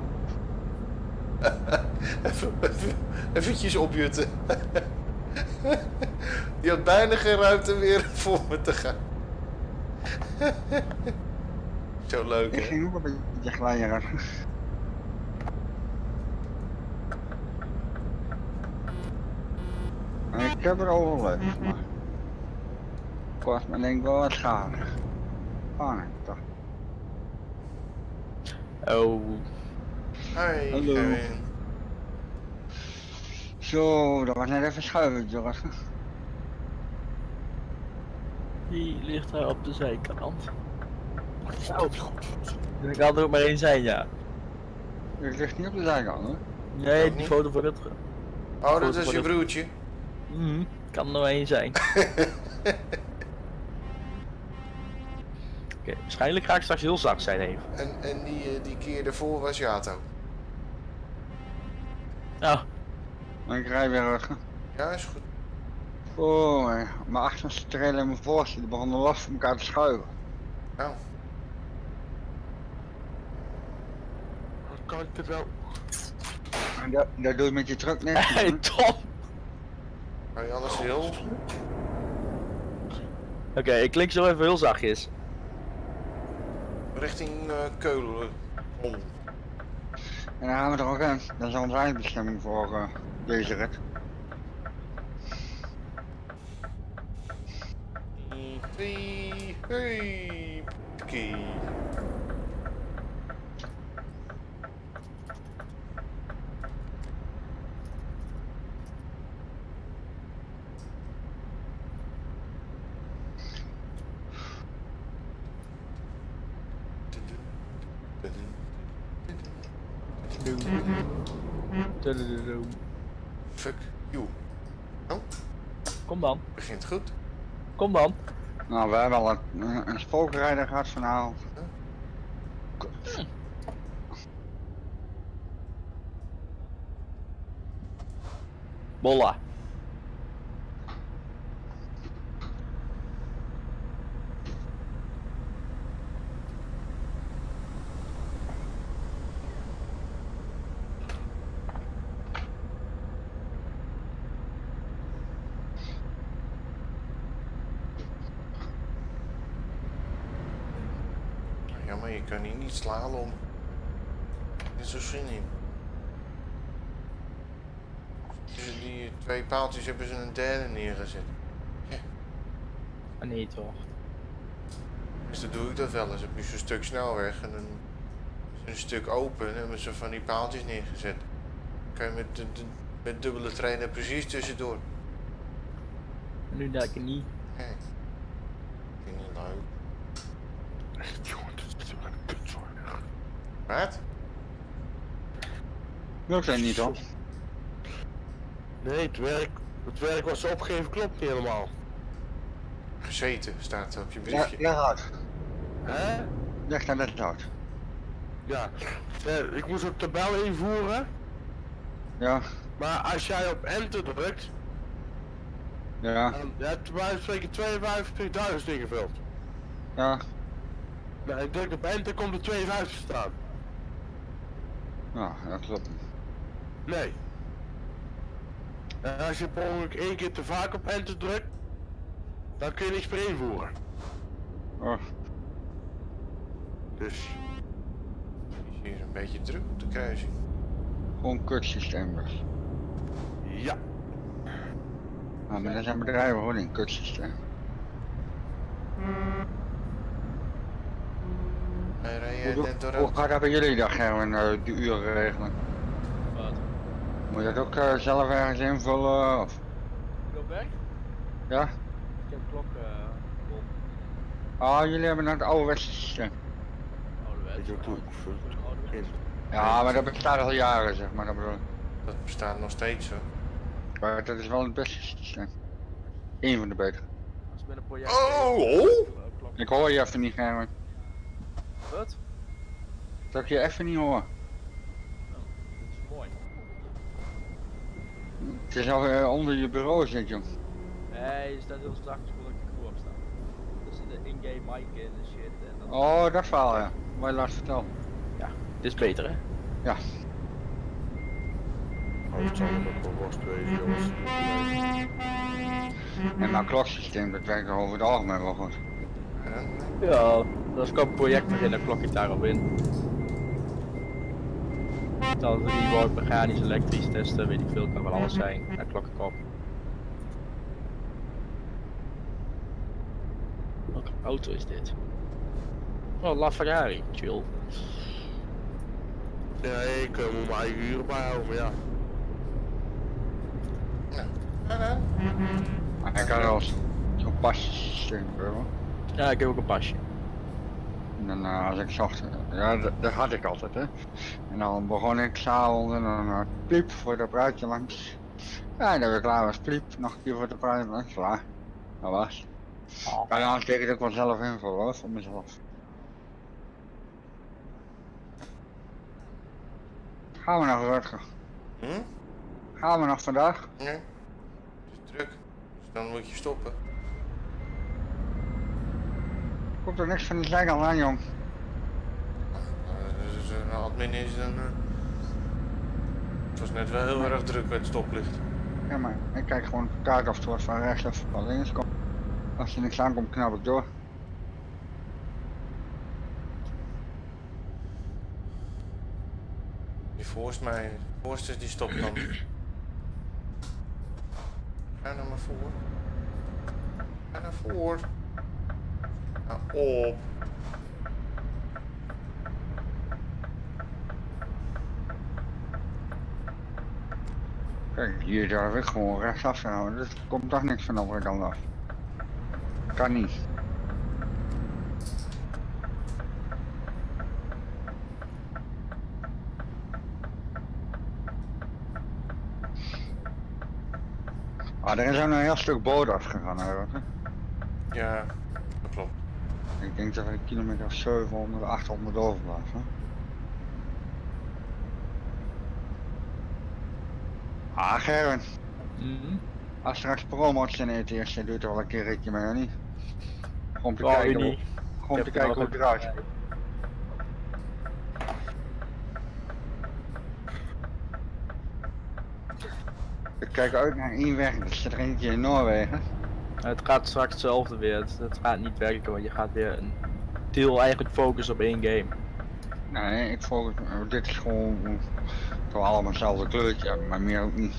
Speaker 1: even, even, eventjes opjutten. Die had bijna geen ruimte meer voor me te gaan. Zo leuk,
Speaker 2: Ik
Speaker 1: hè?
Speaker 2: ging ook een beetje glijden, Rutger. Ik heb er overleefd, maar... kost me denk ik wel wat schade. Ah, nee, toch.
Speaker 3: Oh.
Speaker 1: Hi,
Speaker 2: Hallo.
Speaker 1: Kevin.
Speaker 2: Zo, dat was net even schuiven, Rutger.
Speaker 5: Die ligt daar op de zijkant.
Speaker 3: Zo.
Speaker 5: Er kan er ook maar één zijn, ja.
Speaker 2: Het ligt niet op de zijkant hoor.
Speaker 5: Nee,
Speaker 1: Ook
Speaker 5: die
Speaker 1: niet?
Speaker 5: foto voor het.
Speaker 1: Oh, dat
Speaker 5: Goed,
Speaker 1: is je
Speaker 5: wordt-
Speaker 1: broertje.
Speaker 5: Mhm, kan er nog één zijn. Oké, waarschijnlijk ga ik straks heel zacht zijn even.
Speaker 1: En, en die, eh, die keer ervoor was Jato.
Speaker 5: Nou,
Speaker 2: Ik rij weer terug.
Speaker 1: Ja, is goed.
Speaker 2: Oh, mijn mijn achterste trailer en mijn voorste die begonnen los van elkaar te schuiven.
Speaker 1: Nou,
Speaker 3: Wat kan ik er nou?
Speaker 2: En dat, dat doe je met je truck net.
Speaker 5: hey Tom!
Speaker 1: kan je alles heel?
Speaker 5: Oké, ik klik zo even heel zachtjes.
Speaker 1: Richting uh, Keulen. Oh.
Speaker 2: En dan gaan we er ook in. Dat is onze eindbestemming voor uh, deze rit.
Speaker 1: Hey, hey, Piki. Fuck you.
Speaker 5: Kom dan,
Speaker 1: Begint goed.
Speaker 5: kom dan.
Speaker 2: Nou, we hebben al een, een, een spookrijder gehad vanavond.
Speaker 5: Bolla.
Speaker 1: Ja, maar je kan hier niet slalom. Er is zo zin in. Tussen die twee paaltjes hebben ze een derde neergezet.
Speaker 5: Ah, nee toch.
Speaker 1: Dus dan doe ik dat wel eens. Heb je zo'n stuk snelweg en dan is er een stuk open en hebben ze van die paaltjes neergezet. Dan kan je met, de, de, met dubbele treinen precies tussendoor.
Speaker 5: Nu denk ik niet.
Speaker 1: Nee. Vind je niet leuk?
Speaker 3: Echt jongen, dit is toch een kutzorg.
Speaker 1: Wat?
Speaker 2: Dat zijn niet hoor.
Speaker 3: Nee, het werk, het werk wat ze opgeven klopt niet helemaal.
Speaker 1: Gezeten staat op je
Speaker 2: Ja,
Speaker 1: briefje.
Speaker 2: leg uit.
Speaker 3: Hè?
Speaker 2: Leg daar net uit.
Speaker 3: Ja. Eh, ik moest een tabel invoeren,
Speaker 2: Ja,
Speaker 3: maar als jij op enter drukt,
Speaker 2: ja,
Speaker 3: dan je hebt bij wijze van spreken tweeënvijftigduizend ingevuld.
Speaker 2: ja.
Speaker 3: Nou, ik druk op enter, komt er tweeënvijftig staan.
Speaker 2: Nou, dat klopt.
Speaker 3: Nee. En als je per ongeluk één keer te vaak op enter drukt, dan kun je niks meer invoeren.
Speaker 2: Oh,
Speaker 3: Dus,
Speaker 1: Is hier een beetje druk op de kruising.
Speaker 2: gewoon kutsysteem dus.
Speaker 3: ja.
Speaker 2: Nou, maar dat zijn bedrijven gewoon een kutsysteem.
Speaker 1: Hij rijdt
Speaker 2: Hoe,
Speaker 1: net door
Speaker 2: hoe
Speaker 1: rood.
Speaker 2: gaat dat bij jullie dag, Gerwin, uh, de uren regelen?
Speaker 5: Wat?
Speaker 2: Moet je dat ook uh, zelf ergens invullen? Of?
Speaker 5: Ik op weg?
Speaker 2: Ja?
Speaker 5: Ik heb klok uh, op.
Speaker 2: Ah, jullie hebben het ouderwetse systeem.
Speaker 5: Ouderwets.
Speaker 3: Ik doe het ook.
Speaker 5: Ouderwets.
Speaker 2: Ja, maar dat bestaat al jaren, zeg maar. Dat bedoel ik.
Speaker 1: Dat bestaat nog steeds zo.
Speaker 2: Maar dat is wel het beste systeem. Eén van de betere.
Speaker 5: Als ik met een project.
Speaker 1: Oh, oh.
Speaker 5: Klok.
Speaker 2: Ik hoor je even niet, Gerwin.
Speaker 5: Wat?
Speaker 2: Dat ik je even niet hoor.
Speaker 5: Oh, dat is mooi.
Speaker 2: Het is al uh, onder je bureau zit, jong.
Speaker 5: Nee, je staat heel zacht voordat ik ervoor sta. Er zit een in-game mic in en shit. En dan...
Speaker 2: Oh, dat verhaal, ja. Wat je laatst verteld.
Speaker 5: Dit is beter hè?
Speaker 2: Ja.
Speaker 3: Oh, het zal hem ook wel worst wezen, jongens.
Speaker 2: En mijn kloksysteem, dat werkt over het algemeen wel goed.
Speaker 1: Ja,
Speaker 5: Ja, als ik ook een project begin, dan klok ik daarop in. Dan rework, mechanisch, elektrisch testen, weet ik veel, kan wel alles zijn. Daar klok ik op. Welke auto is dit? Oh, LaFerrari, chill.
Speaker 3: Ja, ik uh, moet mijn eigen uren bijhouden, maar ja.
Speaker 1: ja, dan.
Speaker 2: Maar ik had wel zo'n passysteem, hoor.
Speaker 5: Ja, ik heb ook een pasje.
Speaker 2: En dan uh, als ik zocht, ja dat, dat had ik altijd hè. En dan begon ik s'avonds en dan uh, pliep voor de bruidje langs. Ja, en dan weer klaar was pliep, nog een keer voor de bruidje langs, klaar. Dat was.
Speaker 5: Oh,
Speaker 2: Ja, dan steek ik ook wel zelf in voor hoor, voor mezelf. Gaan we nog Rutger?
Speaker 1: Hm?
Speaker 2: Gaan we nog vandaag?
Speaker 1: Nee. Het is druk. Dus dan moet je stoppen.
Speaker 2: Komt er niks van de zijkant aan jong.
Speaker 1: Uh, dus een admin is dan... Uh... Het was net wel heel erg druk met het stoplicht.
Speaker 2: Ja maar, ik kijk gewoon op de kaart of er wat van rechts of van links komt. Als er niks aankomt knap ik door.
Speaker 1: Die voorst mij, voorste die stopt dan. Ga nou maar voor. Ga naar voor. Nou op.
Speaker 2: Kijk, hier durf ik gewoon rechtsaf te houden, dus er komt toch niks van de andere kant af. Kan niet. Ah, er is ook een heel stuk boot afgegaan, hè?
Speaker 1: Ja, dat klopt.
Speaker 2: Ik denk dat we een kilometer of zevenhonderd, achthonderd overblijven. Ah, Gerwin.
Speaker 5: Mm-hmm.
Speaker 2: Als straks promo's in E T S doet er wel een keer een ritje mee, of niet? Gewoon te
Speaker 5: Oh,
Speaker 2: kijken,
Speaker 5: niet.
Speaker 2: gewoon te kijken hoe het eruit. Ik kijk uit naar één weg, dat zit er eentje in Noorwegen.
Speaker 5: Het gaat straks hetzelfde weer. Het, het gaat niet werken, want je gaat weer een deel eigenlijk focussen op één game.
Speaker 2: Nee, ik volg het, dit is gewoon, gewoon allemaal hetzelfde kleurtje, maar meer ook niet.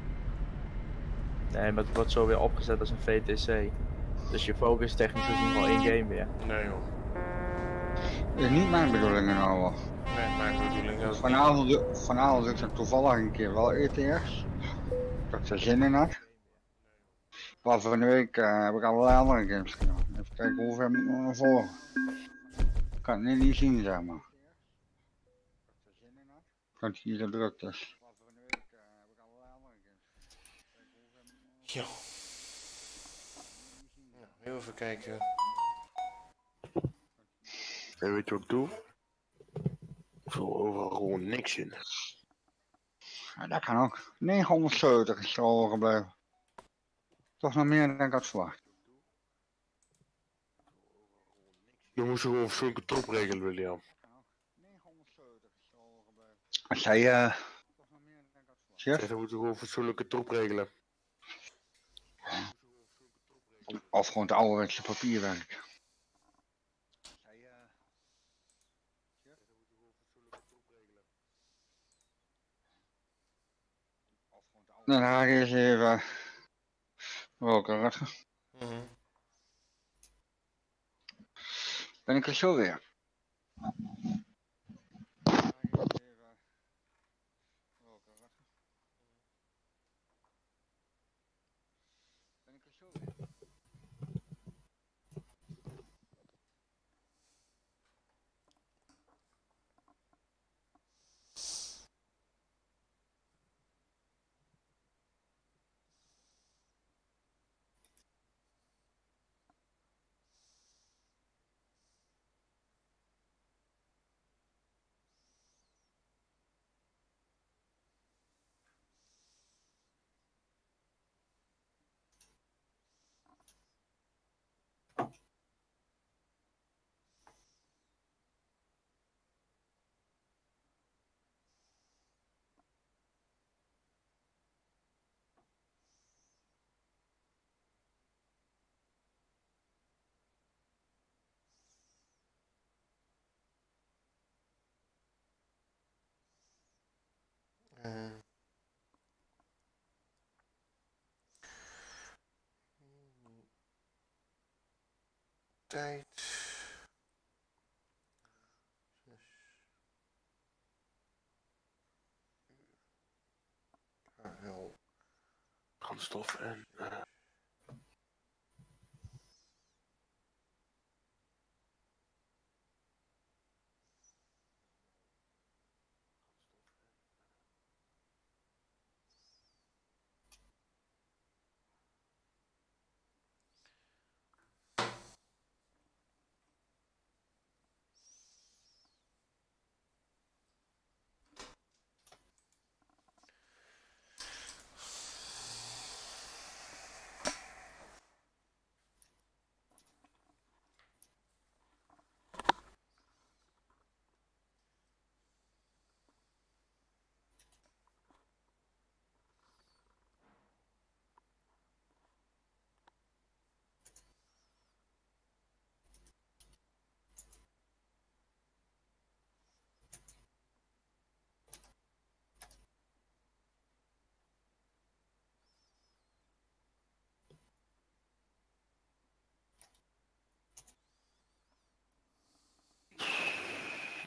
Speaker 5: Nee, maar het wordt zo weer opgezet als een V T C. Dus je focus technisch gezien wel één game weer.
Speaker 1: Nee joh.
Speaker 2: Dat is niet mijn bedoeling nou wel.
Speaker 1: Nee, mijn bedoeling ook
Speaker 2: Vanavond, doe- vanavond doe ik dan toevallig een keer wel E T S. Dat ik er zin in had. Maar van de week uh, heb ik allerlei andere games gedaan. Even kijken hoe ver moet ik nog naar voren. Ik kan het nu niet zien, zeg maar. Dat het hier zo druk is.
Speaker 1: Ja. Nou, heel even kijken.
Speaker 3: En weet je wat ik doe? Ik vul overal gewoon niks in.
Speaker 2: Ja, dat kan ook. negenhonderdzeventig is er overgebleven. Toch nog meer dan ik had verwacht.
Speaker 3: Je moest gewoon fatsoenlijke troep regelen, William.
Speaker 2: Als jij uh,
Speaker 3: Zeg,
Speaker 2: chef,
Speaker 3: dan moeten we gewoon fatsoenlijke troep regelen.
Speaker 2: of gewoon het ouderwetse papierwerk. Dan ga ik eens even roken, Rutger.
Speaker 1: Mm-hmm.
Speaker 2: Ben ik er zo weer.
Speaker 1: Uh, tijd. Heel.
Speaker 3: Brandstof en... Uh...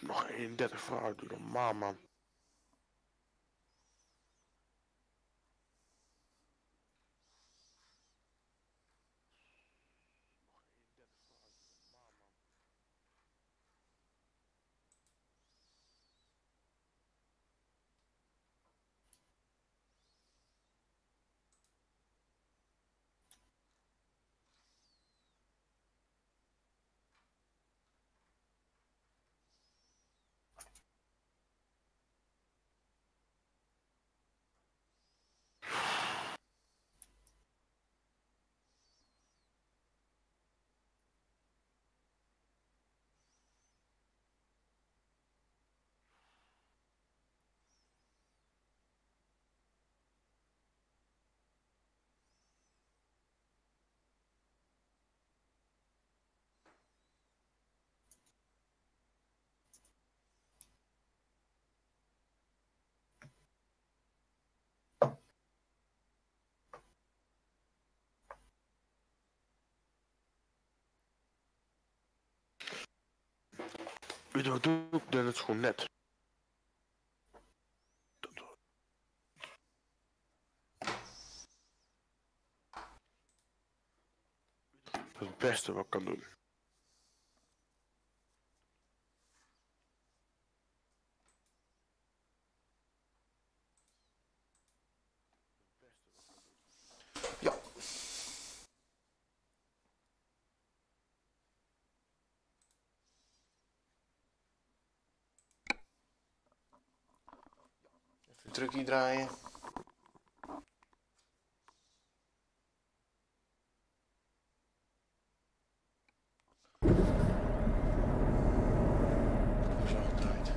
Speaker 3: nog eenendertig vooruit, doe normaal man. Weet je wat doe ik? Dan het gewoon net. Dat is het beste wat ik kan doen.
Speaker 1: Ja. Even een trucje draaien. Zo gedraaid.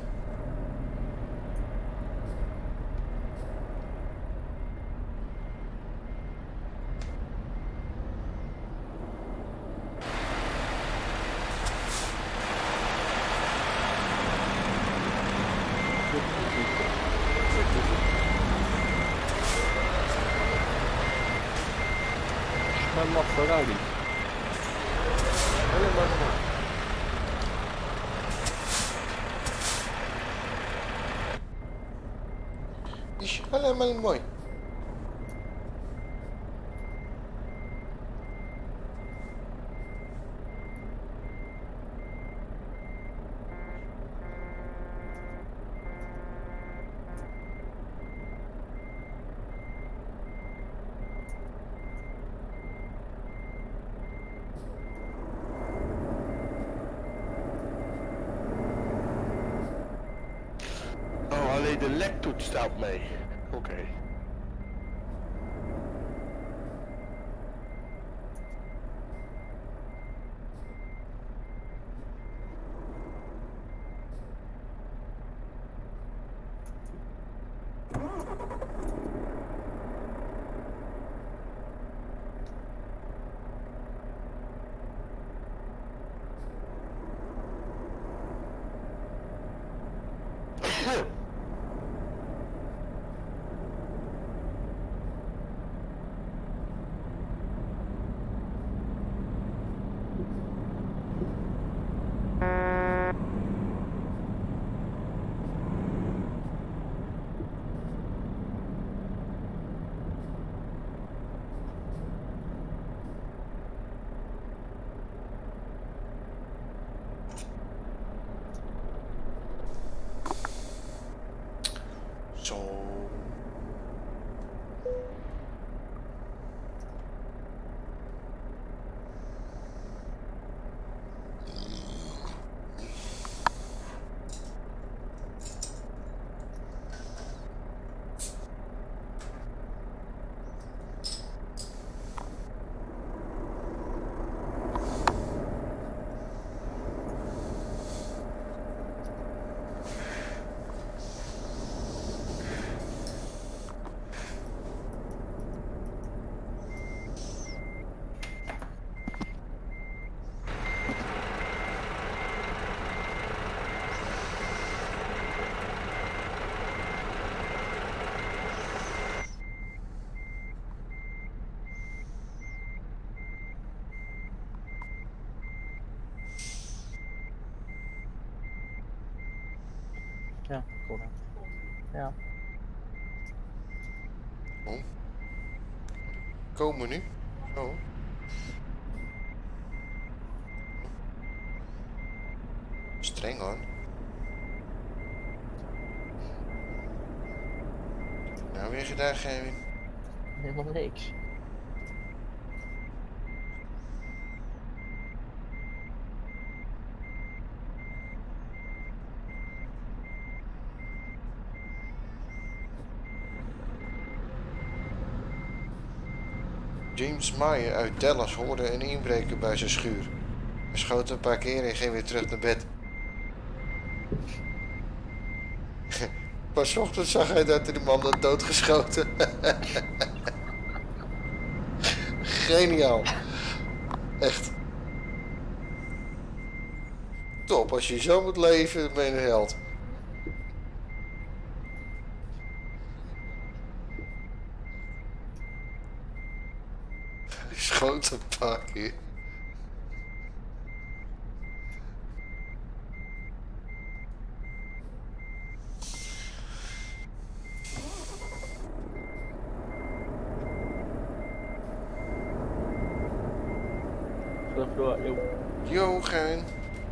Speaker 5: Maar wat Ferrari.
Speaker 1: Is helemaal mooi.
Speaker 3: Oh, alleen de lektoets staat mee. Oké. Okay.
Speaker 5: Ja, correct. Ja.
Speaker 1: Oh. Komen nu? Zo. Streng hoor. Nou, weer gedaan, Gerwin.
Speaker 5: Helemaal niks.
Speaker 1: James Meyer uit Dallas hoorde een inbreker bij zijn schuur. Hij schoot een paar keer en ging weer terug naar bed. Pas ochtends zag hij dat de man had doodgeschoten. Geniaal. Echt. Top, als je zo moet leven, dan ben je een held. Hij schoot een paar keer.
Speaker 5: Terug door, joh.
Speaker 1: Yo, Gein.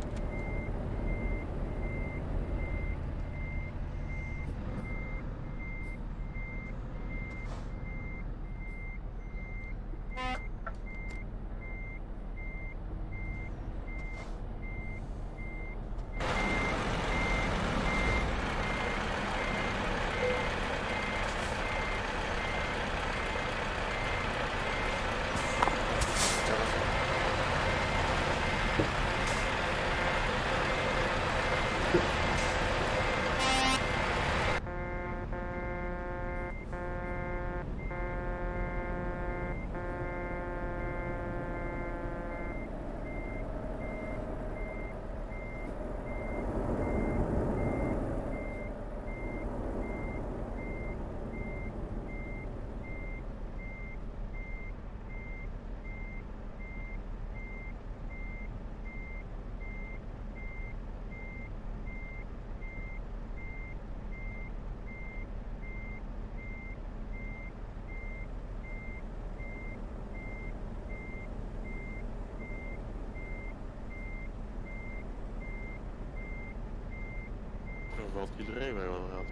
Speaker 3: Dan valt iedereen mee aan de hand.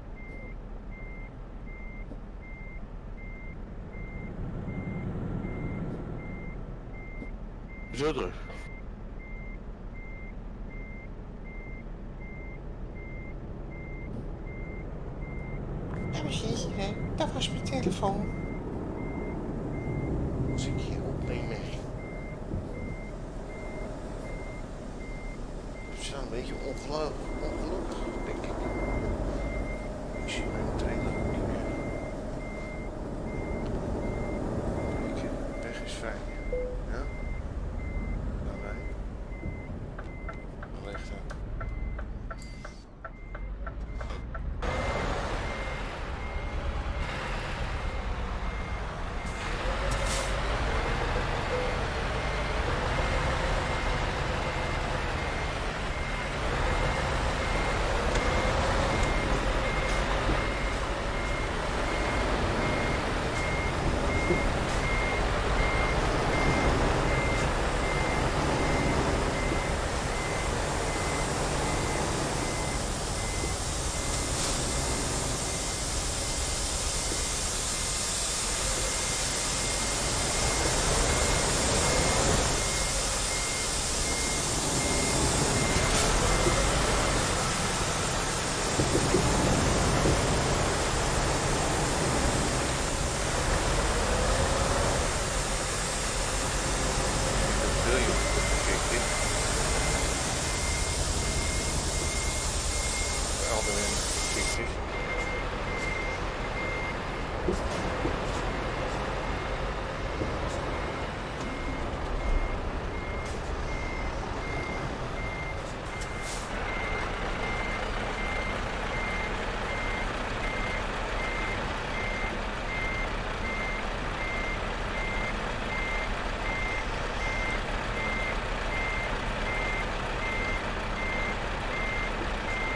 Speaker 3: Zo terug.
Speaker 1: Dames en heren, dat was mijn telefoon. Als ik hier opneem. Het is een beetje ongelooflijk, ongelukkig, denk ik. Ik zie mijn trailer ook niet meer. Kijk, de weg is vrij. Ja? Naar mij. Waar ligt dat?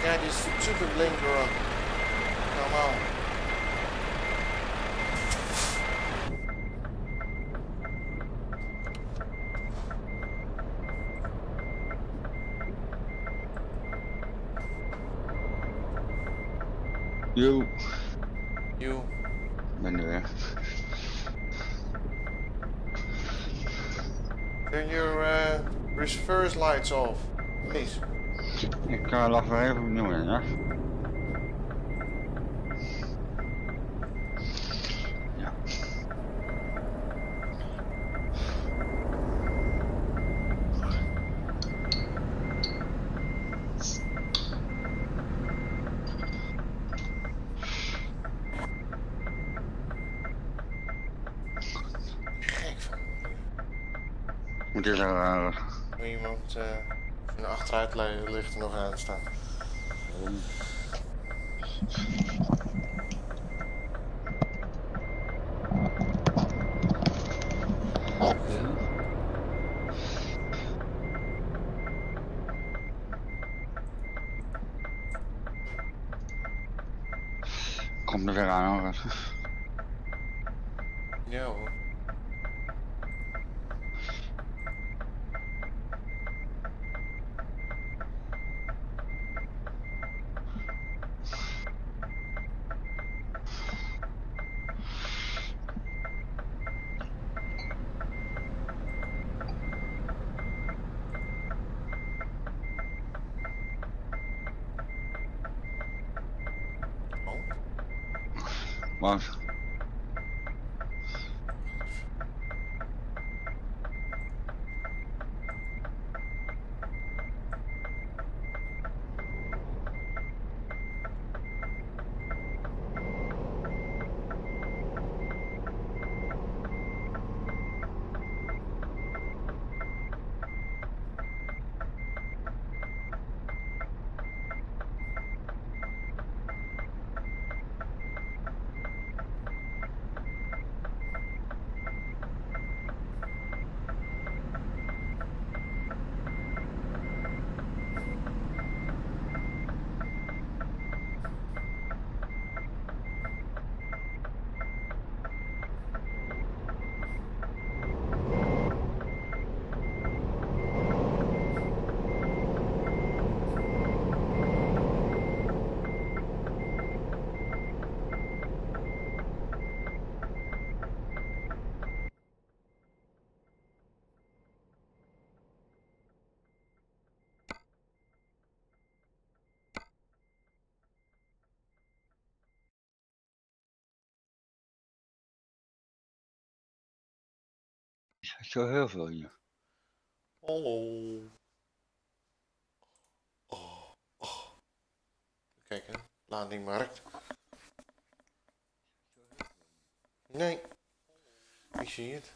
Speaker 1: Kijk, die super blinker aan. Normaal.
Speaker 2: Yo,
Speaker 1: You.
Speaker 2: ik ben er weer.
Speaker 1: Turn your uh, reverse lights off, please.
Speaker 2: Ik uh, lag weer even opnieuw in, ja? Ja.
Speaker 1: Gek van.
Speaker 2: Moet is er uh,
Speaker 1: Iemand uh, een achteruitlichten nog aanstaan.
Speaker 2: komt er weer aan hoor.
Speaker 1: Ja hoor.
Speaker 2: Wat? Zo heel veel hier.
Speaker 1: Hallo. Oh, oh. Kijk hè, ladingmarkt. Nee, ik zie het.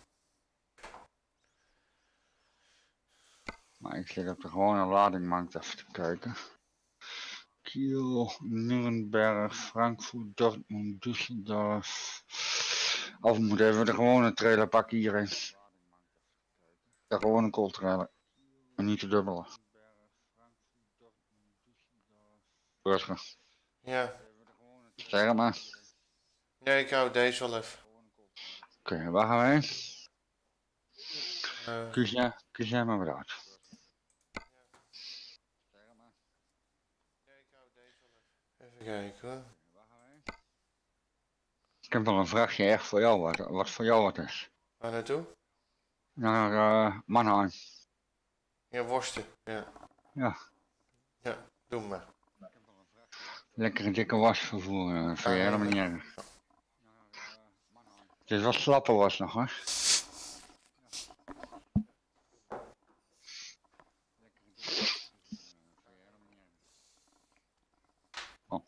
Speaker 2: Maar ik zit op de gewone ladingmarkt even te kijken. Kiel, Nuremberg, Frankfurt, Dortmund, Düsseldorf. Of we moeten even de gewone trailer pakken hierin. De gewone kooltrailer. En niet de dubbele. Burger.
Speaker 1: Ja.
Speaker 2: Zeg maar.
Speaker 1: Nee, ik hou deze wel even.
Speaker 2: Oké, okay, waar gaan we heen?
Speaker 1: Uh,
Speaker 2: kies, jij, kies jij maar wat uit.
Speaker 1: Even kijken hoor.
Speaker 2: Ik heb wel een vraagje echt voor jou, wat, wat voor jou wat is.
Speaker 1: Waar naartoe?
Speaker 2: Naar uh, Mannheim.
Speaker 1: Ja, worsten. Ja.
Speaker 2: Ja.
Speaker 1: Ja, doe maar.
Speaker 2: Lekkere dikke wasvervoer, uh, vind je helemaal niet erg. Het is wat slapper was nog hoor. Oh.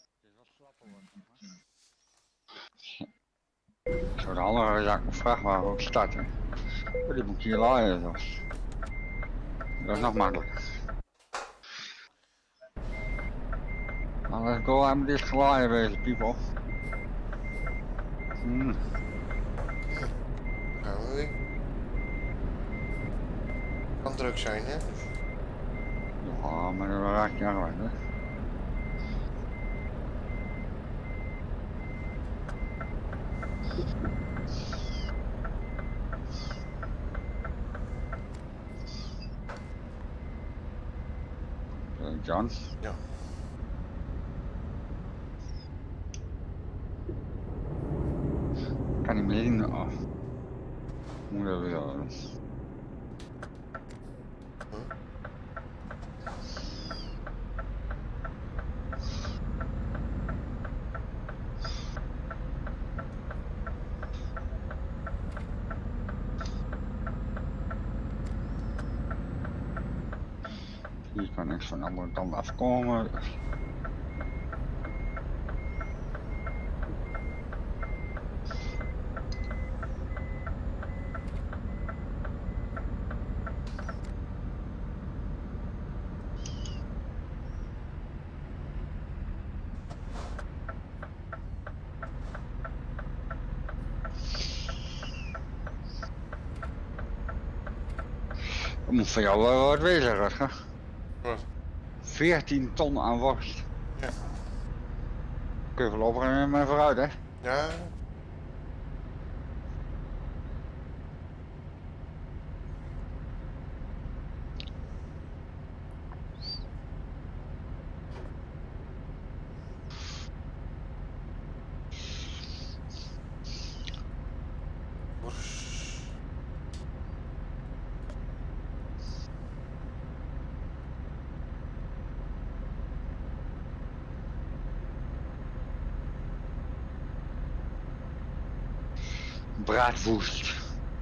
Speaker 2: Ik zou de andere zaak nog vragen waar we ook starten. Oh, die moet ik hier laaien. Dat is, dat is nog makkelijker. Nou, let's go, I'm dit gelaaien wezen, people. Hmm.
Speaker 1: Gaan we weer. Kan druk zijn, hè?
Speaker 2: Ja, maar dan raak je aan hè. aan.
Speaker 1: Ja.
Speaker 2: Kan niet meer zien. Oh. Moet dat weer doen. Hier kan niks van de andere kant afkomen. Dat moet van jou wel wat wezen, Rutger.
Speaker 1: Wat?
Speaker 2: veertien ton aan worst.
Speaker 1: Ja.
Speaker 2: Kun je voorlopig er maar vooruit, hè?
Speaker 1: Ja. Worst.
Speaker 2: Braadwoest.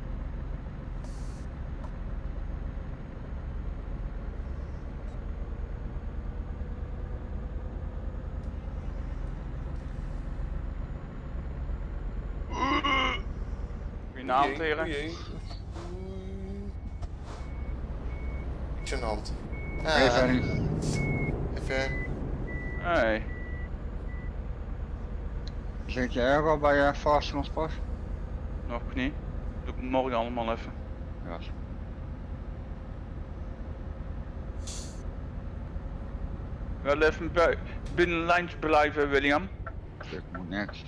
Speaker 6: Goedenavond,
Speaker 1: Oei,
Speaker 6: heren.
Speaker 1: oei, oei. Niks aan de hand.
Speaker 2: Hey,
Speaker 1: Ah,
Speaker 2: Fanny.
Speaker 1: even.
Speaker 6: Hey.
Speaker 2: Zit je er al bij je Fast Transport?
Speaker 6: Nog niet. Doe ik morgen allemaal even.
Speaker 2: Ja.
Speaker 6: Wel even bui- binnenlijns blijven, William.
Speaker 2: Ik moet niks.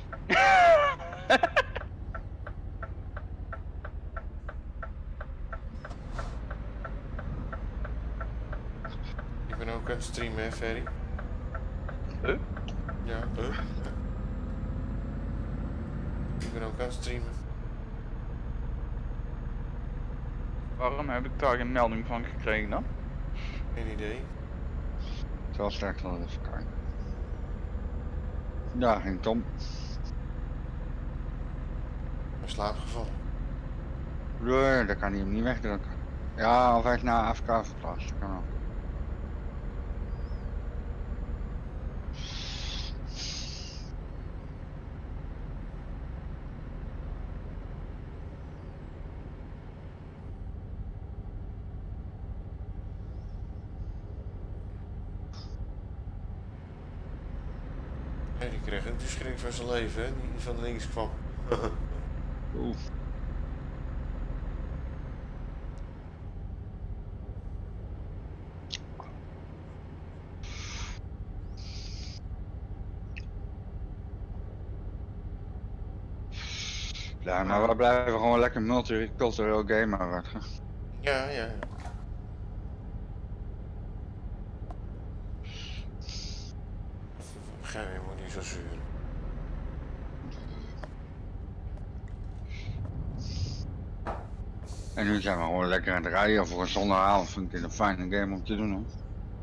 Speaker 1: Ik ben ook aan het streamen, hè, Ferry?
Speaker 6: Huh?
Speaker 1: Ja, huh? Ja. Ik ben ook aan het streamen.
Speaker 6: Waarom heb ik daar geen melding van gekregen dan?
Speaker 1: Geen idee.
Speaker 2: Ik zal straks nog even kijken. Daar ging Tom.
Speaker 1: In slaap gevallen.
Speaker 2: Nee, dat kan hij hem niet wegdrukken. Ja, of hij is naar A F K verplaatst. Kan ook.
Speaker 1: Hey, die kreeg ook de schrik van zijn leven, hè, die van links kwam.
Speaker 2: Oeh. Ja, maar we blijven gewoon lekker multicultureel gamer, Rutger.
Speaker 1: Ja, ja. ja. Gij moet niet zo zuur.
Speaker 2: En nu zijn we gewoon lekker aan het rijden voor een zondagavond. Vind ik het een fijne game om te doen, hoor.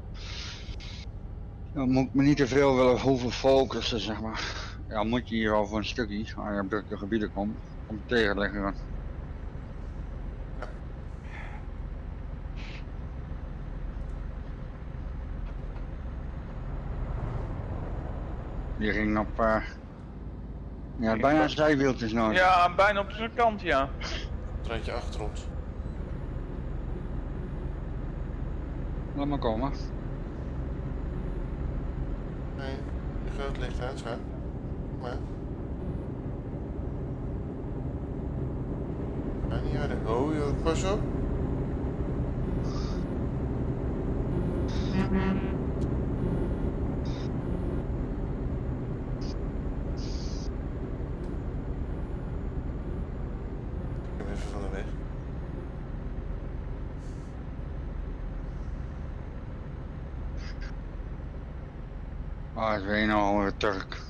Speaker 2: Dan moet ik me niet te veel willen hoeven focussen, zeg maar. Ja, moet je hier al voor een stukje, als je op drukke gebieden komt, om tegen te leggen. Die ging op, uh, ja, bijna zijwieltjes nodig.
Speaker 6: Ja, bijna op zijn kant, ja.
Speaker 1: Treintje achter ons.
Speaker 2: Laat maar komen.
Speaker 1: Nee, je groot licht uit, schat. Maar. Ja, niet harder. Oh, joh, pas op. Ik ben even van de weg.
Speaker 2: Ah, het weer nou een Turk.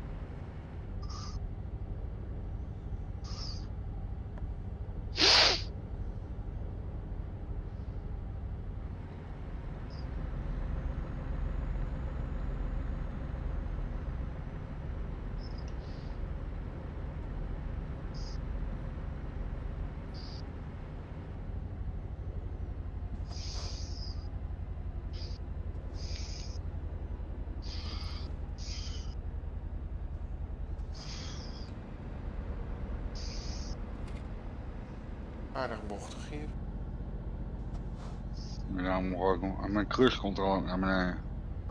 Speaker 1: Aardig bochtig hier.
Speaker 2: En dan moet ik ook- mijn cruise controle naar beneden.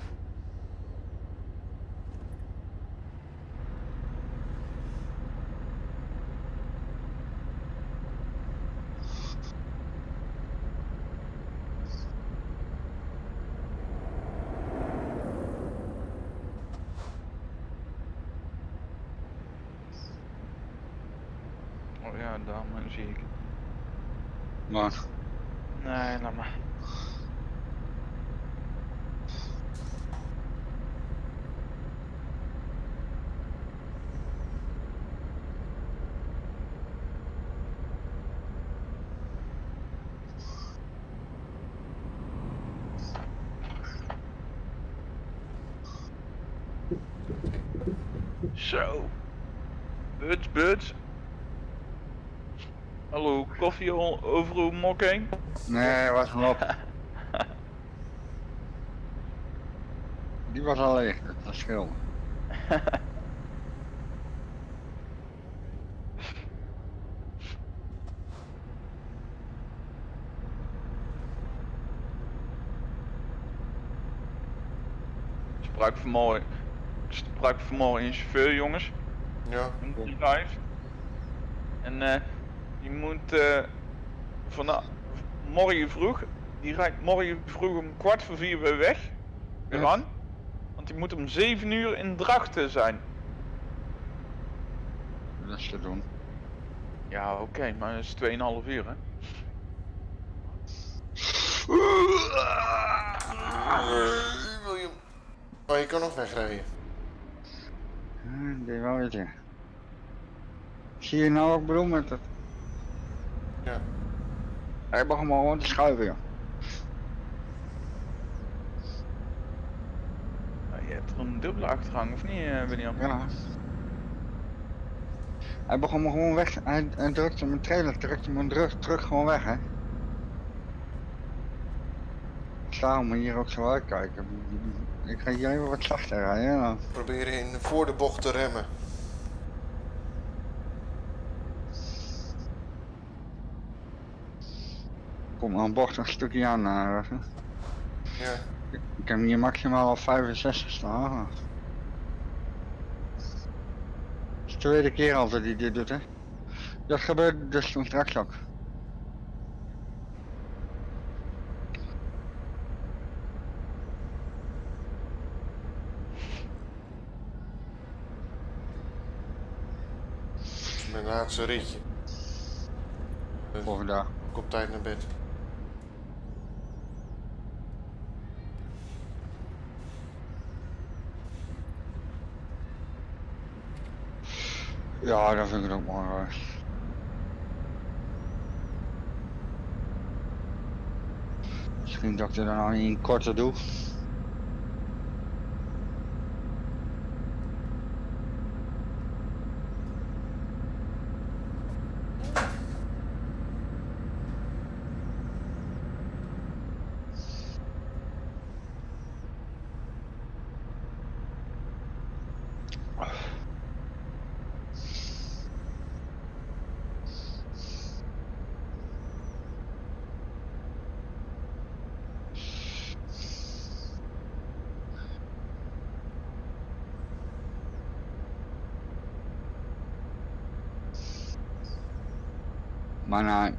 Speaker 6: Oh ja, daar zie ik.
Speaker 2: Maar
Speaker 6: Nee, laat maar. Zo. Buts, buts. Hallo, koffie o- over uw mok heen?
Speaker 2: nee, was wel op. Die was al leeg, dat scheelde.
Speaker 6: Ik sprak vanmorgen, ik sprak vanmorgen een chauffeur, jongens.
Speaker 1: Ja.
Speaker 6: Een bedrijf. En eh die moet eh vanaf morgen vroeg, die rijdt morgen vroeg om kwart voor vier weer weg. Weer
Speaker 2: Ja.
Speaker 6: aan. Want die moet om zeven uur in Drachten zijn.
Speaker 2: Dat is te doen.
Speaker 6: Ja, oké, maar dat is tweeënhalf uur, hè?
Speaker 1: William. Oh, je kan nog wegrijden.
Speaker 2: Ja, die wou je zeggen. Zie je nou wat ik bedoel met het?
Speaker 1: Ja.
Speaker 2: Hij begon maar gewoon te schuiven, joh.
Speaker 6: Nou, je hebt er een dubbele achtergang, of niet, eh, William?
Speaker 2: Ja. Hij begon me gewoon weg. Hij, hij drukte mijn trailer, drukte mijn terug, terug gewoon weg, hè. Daarom moet je hier ook zo uitkijken. Ik ga hier even wat zachter rijden, ja.
Speaker 1: Proberen in voor de bocht te remmen.
Speaker 2: Kom een bocht een stukje aan. Uh,
Speaker 1: Ja.
Speaker 2: ik heb hier maximaal op vijfenzestig staan. Het is de tweede keer al dat hij dit doet, hè. Dat gebeurde dus toen straks ook.
Speaker 1: Mijn laatste ritje. Dus
Speaker 2: Volgende dag.
Speaker 1: ik op tijd naar bed.
Speaker 2: Ja, dat vind ik ook mooi. Hoor. Misschien dat ik er dan al een korter doe. Maar nee.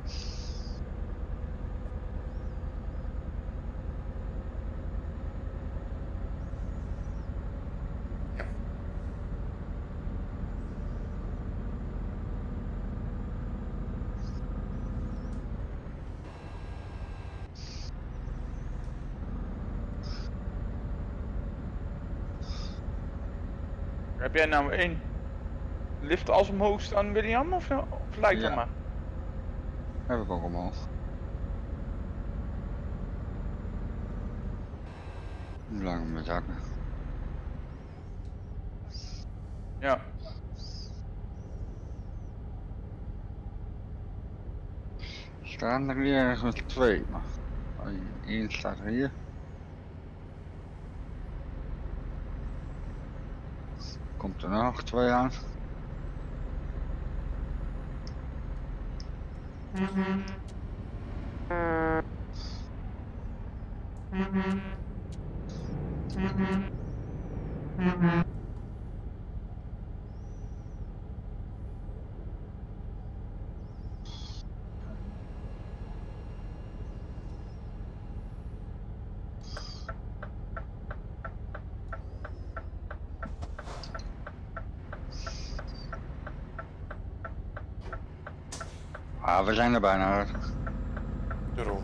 Speaker 6: Heb jij nou één lift als omhoog staan, William? Of, of lijkt
Speaker 2: Ja.
Speaker 6: dat maar?
Speaker 2: Heb ik ook omhoog. Lang met zakken.
Speaker 6: Ja.
Speaker 2: Staan er hier ergens twee, maar één staat er hier. Komt er nog twee aan. Ah, we zijn er bijna.
Speaker 1: Daarom.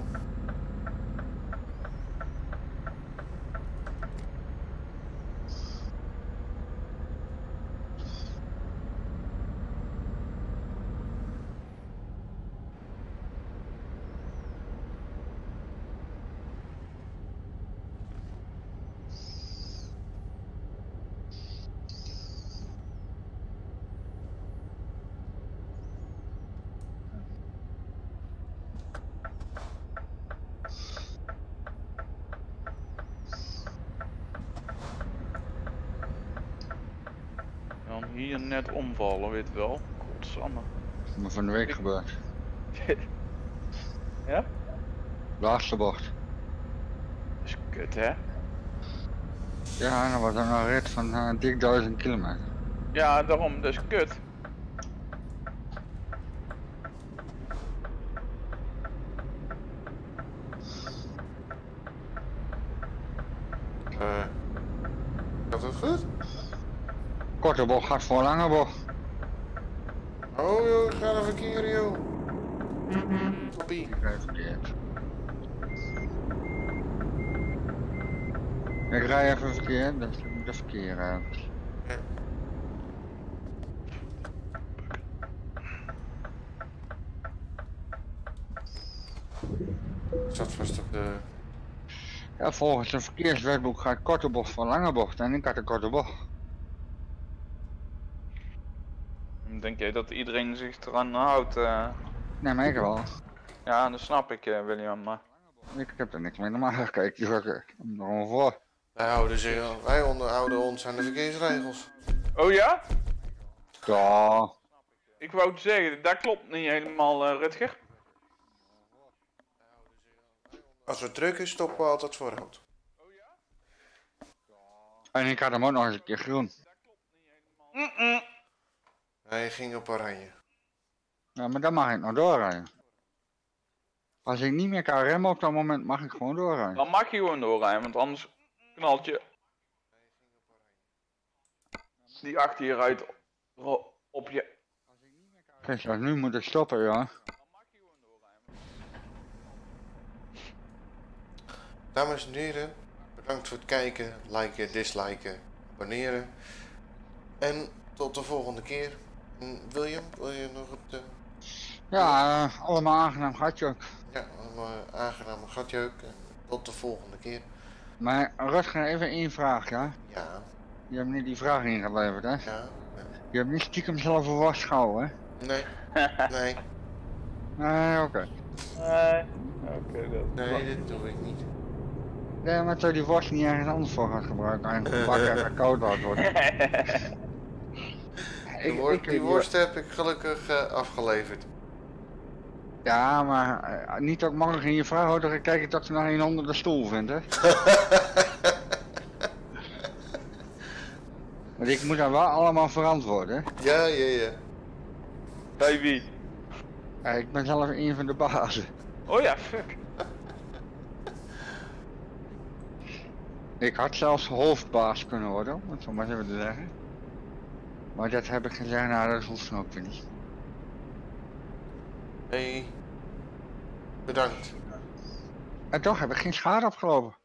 Speaker 6: Dan hier net omvallen, weet je wel. Godsamme.
Speaker 2: Dat is me van de week gebeurd.
Speaker 6: Ja?
Speaker 2: Laatste bocht.
Speaker 6: Dat is kut, hè?
Speaker 2: Ja, dat was dan een rit van uh, dik duizend kilometer.
Speaker 6: Ja, daarom, dat is kut.
Speaker 1: Eh. Gaat het goed?
Speaker 2: Korte bocht gaat voor lange bocht.
Speaker 1: Oh joh, ga even verkeer joh. Toppie.
Speaker 2: Ik rij verkeerd. Ik rij even verkeerd, dus ik moet de verkeer uit.
Speaker 1: Zat vast op de...
Speaker 2: Ja, volgens het verkeerswetboek gaat korte bocht voor lange bocht en ik had een korte bocht.
Speaker 6: Denk jij dat iedereen zich eraan houdt? Uh...
Speaker 2: Nee, maar ik wel.
Speaker 6: Ja, dat snap ik, uh, William, maar...
Speaker 2: Ik heb er niks mee te maken, kijk, die ga ik er gewoon voor.
Speaker 1: Wij houden, zich, wij onderhouden ons aan de verkeersregels.
Speaker 6: Oh ja?
Speaker 2: Ja.
Speaker 6: Ik wou het zeggen, dat klopt niet helemaal, uh, Rutger.
Speaker 1: Als het druk is, stoppen we altijd voor rood.
Speaker 2: En ik had hem ook nog eens een keer groen.
Speaker 6: Mm -mm.
Speaker 1: Hij ging op oranje.
Speaker 2: Ja, maar dan mag ik nog doorrijden. Als ik niet meer kan remmen op dat moment, mag ik gewoon doorrijden.
Speaker 6: Dan mag je gewoon doorrijden, want anders knalt je die achter je ruit op je.
Speaker 2: Kijk, als nu moet ik stoppen, ja.
Speaker 1: Dames en heren, bedankt voor het kijken, liken, disliken, abonneren. En tot de volgende keer. En William, wil je nog het... Uh...
Speaker 2: Ja, uh, allemaal aangenaam gatje ook.
Speaker 1: Ja, allemaal aangename gatjeuk. Tot de volgende keer.
Speaker 2: Maar Rutger, even één vraag, ja?
Speaker 1: Ja.
Speaker 2: Je hebt niet die vraag ingeleverd, hè?
Speaker 1: Ja. Nee.
Speaker 2: Je hebt niet stiekem zelf een was gehouden, hè?
Speaker 1: Nee. Nee.
Speaker 2: Nee, oké. Okay.
Speaker 6: Nee. Oké, okay, dat...
Speaker 1: Nee, dit doe ik niet.
Speaker 2: Nee, maar dat die was niet ergens anders voor gaat gebruiken. En gebakken en koud laat worden.
Speaker 1: Die, worst, ik, die worst heb ik gelukkig uh, afgeleverd.
Speaker 2: Ja, maar uh, niet ook morgen in je vrouw houden en kijken dat ze nog een onder de stoel vindt, hè? Want ik moet daar wel allemaal verantwoorden, hè?
Speaker 1: Ja, ja, ja.
Speaker 6: Bij wie?
Speaker 2: Ja, ik ben zelf een van de bazen.
Speaker 6: Oh ja, fuck.
Speaker 2: Ik had zelfs hoofdbaas kunnen worden, om het zo maar even te zeggen. Maar dat heb ik gezegd, nou dat hoeft ook weer niet.
Speaker 1: Hey, bedankt.
Speaker 2: En toch heb ik geen schade opgelopen.